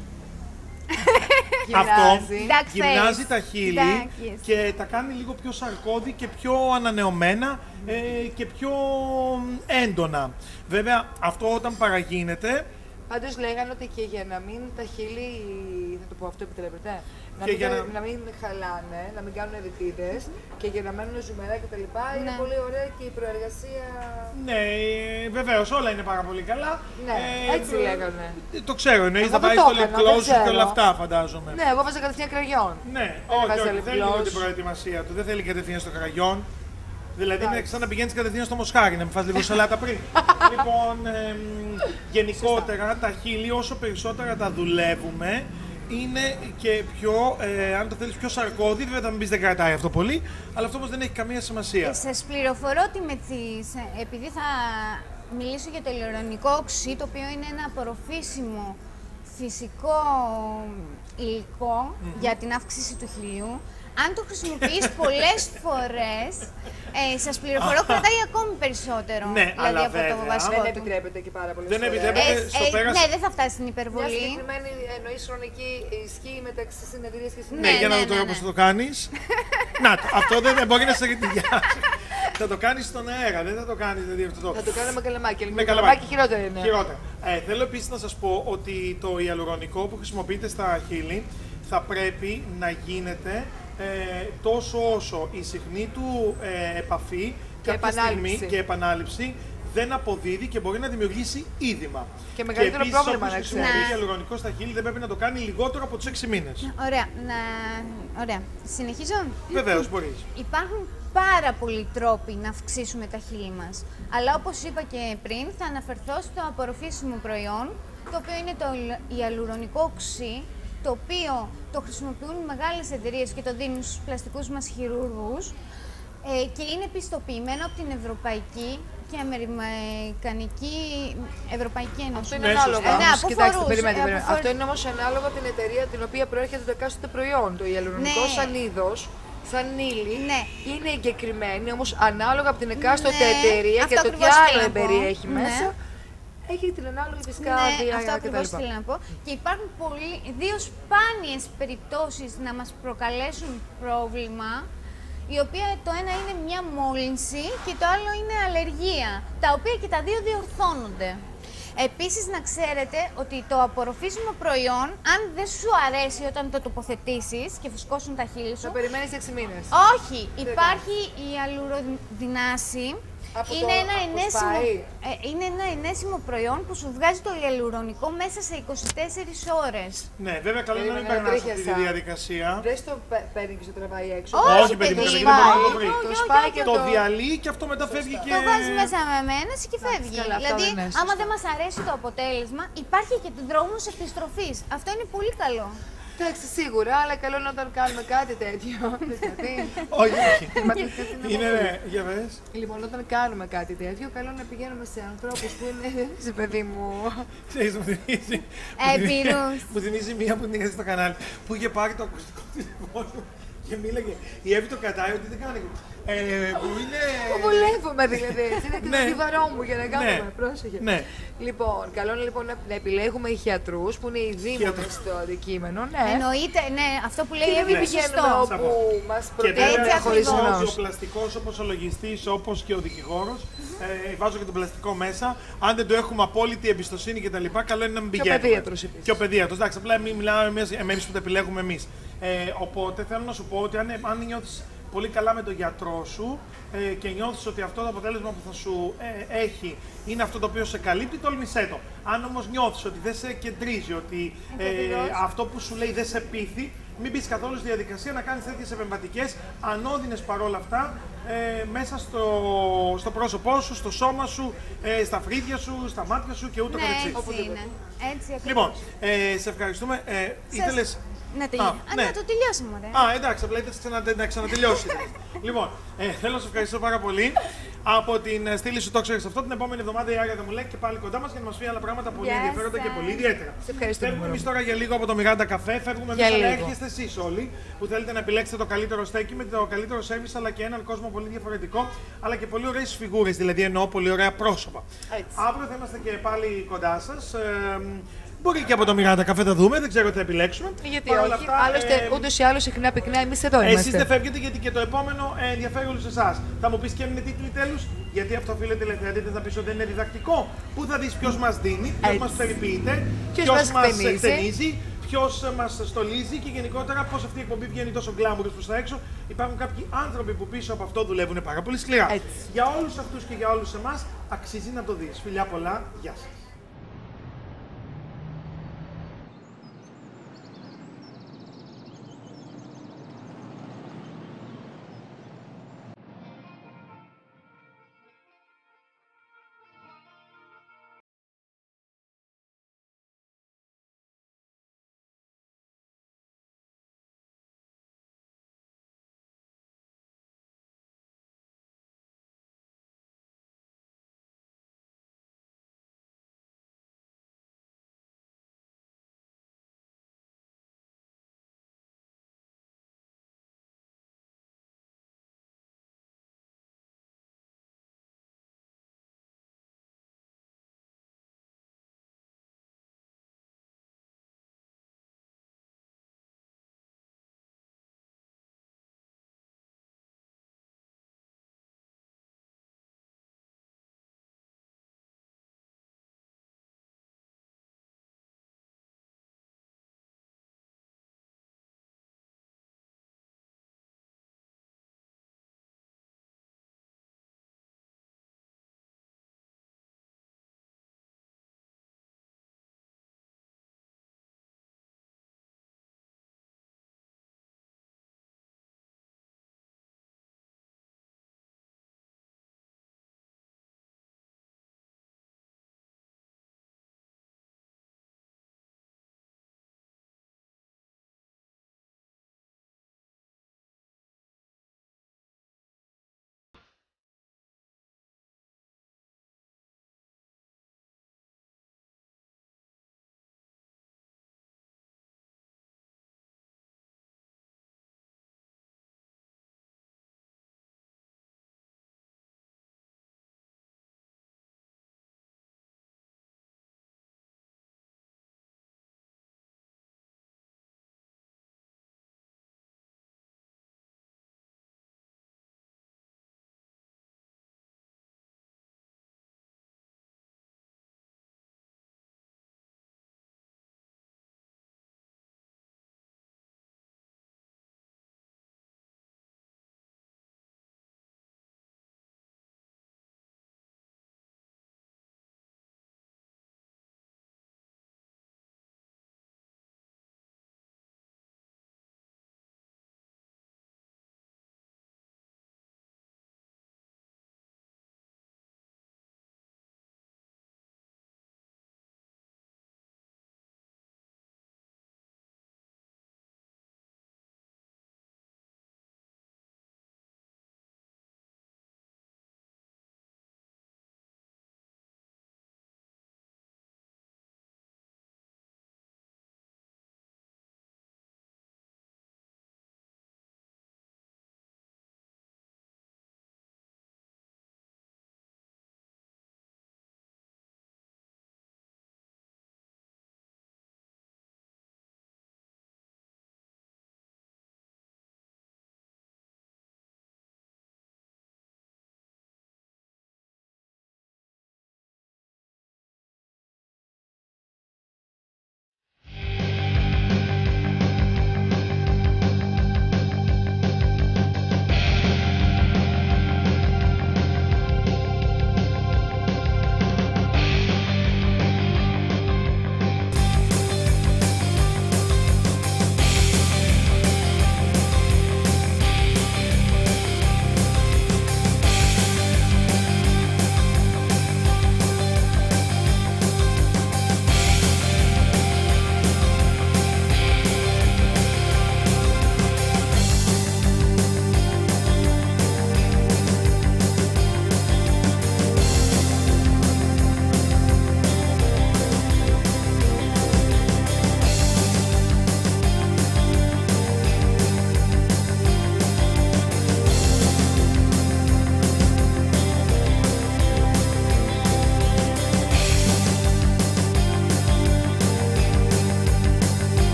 αυτό γυμνάζει τα χείλη και τα κάνει λίγο πιο σαρκώδη και πιο ανανεωμένα και πιο έντονα. Βέβαια, αυτό όταν παραγίνεται. Πάντως λέγανε ότι και για να μην τα χείλη, θα το πω αυτό, επιτρέπετε, να μην χαλάνε, να μην κάνουν ρητίδες και για να μένουν ζουμερά κτλ. Είναι πολύ ωραία και η προεργασία. Ναι, βεβαίως, όλα είναι πάρα πολύ καλά. Ναι, έτσι λέγανε. Το ξέρω, εννοείς θα πάει στο lip gloss και όλα αυτά, φαντάζομαι. Ναι, εγώ βάζα κατευθείαν κραγιόν. Ναι, όχι, δεν είναι την προετοιμασία του, δεν θέλει κατευθείαν στο κραγιόν. Δηλαδή είναι σαν να πηγαίνεις κατευθείαν στο μοσχάρι, να μην φας λίγο σαλάτα πριν. Λοιπόν, γενικότερα τα χείλη όσο περισσότερα τα δουλεύουμε, είναι και πιο, αν το θέλεις, πιο σαρκώδη. Βέβαια θα μην πεις δεν κρατάει αυτό πολύ, αλλά αυτό όμως δεν έχει καμία σημασία. Σας πληροφορώ ότι επειδή θα μιλήσω για το ηλιορρονικό οξύ, το οποίο είναι ένα απορροφήσιμο φυσικό υλικό για την αύξηση του χειλιού, αν το χρησιμοποιείς πολλές φορές, σας πληροφορώ, κρατάει ακόμη περισσότερο. Ναι, δηλαδή αλλά από το βασικό δεν επιτρέπεται και πάρα πολλές φορές. φορές. Δεν επιτρέπεται στο πέρας. Ναι, δεν θα φτάσει στην υπερβολή. Μια συγκεκριμένη εννοείς χρονική ισχύει μεταξύ συνεδρίας και συνεδρίας. Ναι, για να δω τώρα πώς το κάνεις. Να το, αυτό δεν μπορεί να σε ρητιδιάσει. Θα το κάνεις στον αέρα, δεν θα το κάνεις δηλαδή αυτό. Θα το κάνω με καλαμάκι. Με καλαμάκι χειρότερα είναι. Χειρότερα. Θέλω επίσης να σας πω ότι το ιαλουρονικό που χρησιμοποιείτε στα χείλη θα πρέπει να γίνεται τόσο όσο η συχνή του επαφή και επανάληψη δεν αποδίδει και μπορεί να δημιουργήσει είδημα. Και μεγαλύτερο πρόβλημα να ξέρει. Όποιος ιαλουρονικό στα χείλη δεν πρέπει να το κάνει λιγότερο από τους 6 μήνες. Ωραία. Συνεχίζω. Βεβαίως, μπορείς. Υπάρχουν πάρα πολλοί τρόποι να αυξήσουμε τα χείλη μας. Αλλά όπως είπα και πριν, θα αναφερθώ στο απορροφήσιμο προϊόν, το οποίο είναι το ιαλουρονικό οξύ, το οποίο το χρησιμοποιούν μεγάλες εταιρείες και το δίνουν στους πλαστικούς μας χειρούργους και είναι πιστοποιημένο από την Ευρωπαϊκή και Αμερικανική Ευρωπαϊκή Ένωση. Αυτό είναι ανάλογα. Κοιτάξτε, περιμένετε. Αυτό είναι όμως ανάλογα από την εταιρεία την οποία προέρχεται το εκάστοτε προϊόν. Το ιαλουρονικό σαν είδος, σαν ύλη, είναι εγκεκριμένη, όμως ανάλογα από την εκάστοτε εταιρεία και το τι άλλο περιέχει μέσα. Έχει την ανάλογη φυσικά άδεια. Αυτό ακριβώς θέλω να πω. Και υπάρχουν δύο σπάνιες περιπτώσεις να μας προκαλέσουν πρόβλημα, η οποία το ένα είναι μια μόλυνση και το άλλο είναι αλλεργία, τα οποία και τα δύο διορθώνονται. Επίσης να ξέρετε ότι το απορροφήσιμο προϊόν, αν δεν σου αρέσει όταν το τοποθετήσεις και φουσκώσουν τα χείλη σου... Θα περιμένεις 6 μήνες. Όχι, υπάρχει η ιαλουροδυνάση. Είναι ένα ενέσιμο προϊόν που σου βγάζει το ιαλουρονικό μέσα σε 24 ώρες. Ναι, βέβαια καλό είναι να μην περνάς αυτή τη διαδικασία. Δεν το παίρνει και το τραβάει έξω. Όχι, παιδί μου, το σπάει και το διαλύει και αυτό μετά φεύγει και... Το βάζει μέσα με ένεση και φεύγει. Δηλαδή, άμα δεν μας αρέσει το αποτέλεσμα, υπάρχει και το δρόμος επιστροφής. Αυτό είναι πολύ καλό. Εντάξει, σίγουρα, αλλά καλό είναι όταν κάνουμε κάτι τέτοιο. Όχι, είναι, για πες. Λοιπόν, όταν κάνουμε κάτι τέτοιο, καλό να πηγαίνουμε σε ανθρώπους που είναι, σε παιδί μου. Ξέρεις, μου θυμίζει. Μου θυμίζει μία που την είχα στο κανάλι, που είχε πάρει το ακουστικό τηλεφώνου και μίλαγε. Η Εύη το κατάει ότι δεν κάνει. Που είναι... Βολεύομαι δηλαδή, είναι το στιβαρό μου για να κάνουμε, πρόσεχε. Λοιπόν, καλό είναι λοιπόν να επιλέγουμε ηχιατρούς που είναι οι δήμονες στο αντικείμενο. Εννοείται, ναι, αυτό που λέει η Εύη πηγαίνουμε όπου μας προτείνει διαχωρισμός. Και ο πλαστικός όπως ο λογιστής, όπως και ο δικηγόρος, βάζω και τον πλαστικό μέσα. Αν δεν το έχουμε απόλυτη εμπιστοσύνη κτλ., καλό είναι να μην πηγαίνουμε. Και ο παιδίατρος επίσης. Και ο παιδίατρος, εντάξει, απλά μιλάμε εμείς που το επιλέγουμε εμείς. Οπότε θέλω να σου πω ότι αν νιώθεις πολύ καλά με τον γιατρό σου και νιώθεις ότι αυτό το αποτέλεσμα που θα σου έχει είναι αυτό το οποίο σε καλύπτει, τολμησέ το. Αν όμως νιώθεις ότι δεν σε κεντρίζει, ότι αυτό που σου λέει δεν σε πείθει, μην μπεις καθόλου στη διαδικασία να κάνεις τέτοιες επεμβατικές, ανώδυνες παρόλα αυτά, μέσα στο πρόσωπό σου, στο σώμα σου, στα φρύδια σου, στα μάτια σου και ούτω καθεξής. Έτσι είναι. Έτσι λοιπόν, σε ευχαριστούμε. Ήθελες... Να το τελειώσουμε, εντάξει, απλά ήθελες να ξανατελειώσει. Λοιπόν, θέλω να σας ευχαριστώ πάρα πολύ. Από την στήλη σου το ξέρεις αυτό, την επόμενη εβδομάδα η Άρια θα μου λέει και πάλι κοντά μας για να μας πει άλλα πράγματα πολύ ενδιαφέροντα και πολύ ιδιαίτερα. Φεύγουμε εμείς τώρα για λίγο από το Μιράντα Καφέ, φεύγουμε εμείς, αλλά έρχεστε εσείς όλοι που θέλετε να επιλέξετε το καλύτερο στέκι με το καλύτερο σέρβις, αλλά και έναν κόσμο πολύ διαφορετικό, αλλά και πολύ ωραίες φιγούρες, δηλαδή εννοώ πολύ ωραία πρόσωπα. Αύριο θα είμαστε και πάλι κοντά σας. Μπορεί και από το Μιράντα Καφέ θα δούμε, δεν ξέρω τι θα επιλέξουμε. Γιατί όχι, αυτά, άλλωστε ούτως ή άλλως συχνά πυκνά εμείς εδώ είμαστε. Εσείς δεν φεύγετε γιατί και το επόμενο ενδιαφέρει όλους εσάς. Θα μου πεις και αν είναι τίτλοι τέλους, γιατί αυτό οφείλεται δηλαδή να πεις ότι δεν είναι διδακτικό. Πού θα δεις ποιος μας δίνει, ποιος μας περιποιείται, ποιος μας εκτενίζει, ποιος μας στολίζει και γενικότερα πώς αυτή η εκπομπή βγαίνει τόσο γκλάμουρος προς τα έξω. Υπάρχουν κάποιοι άνθρωποι που πίσω από αυτό δουλεύουν πάρα πολύ σκληρά. Για όλους αυτούς και για όλους εμάς αξίζει να το δεις. Φιλιά πολλά, γεια σας.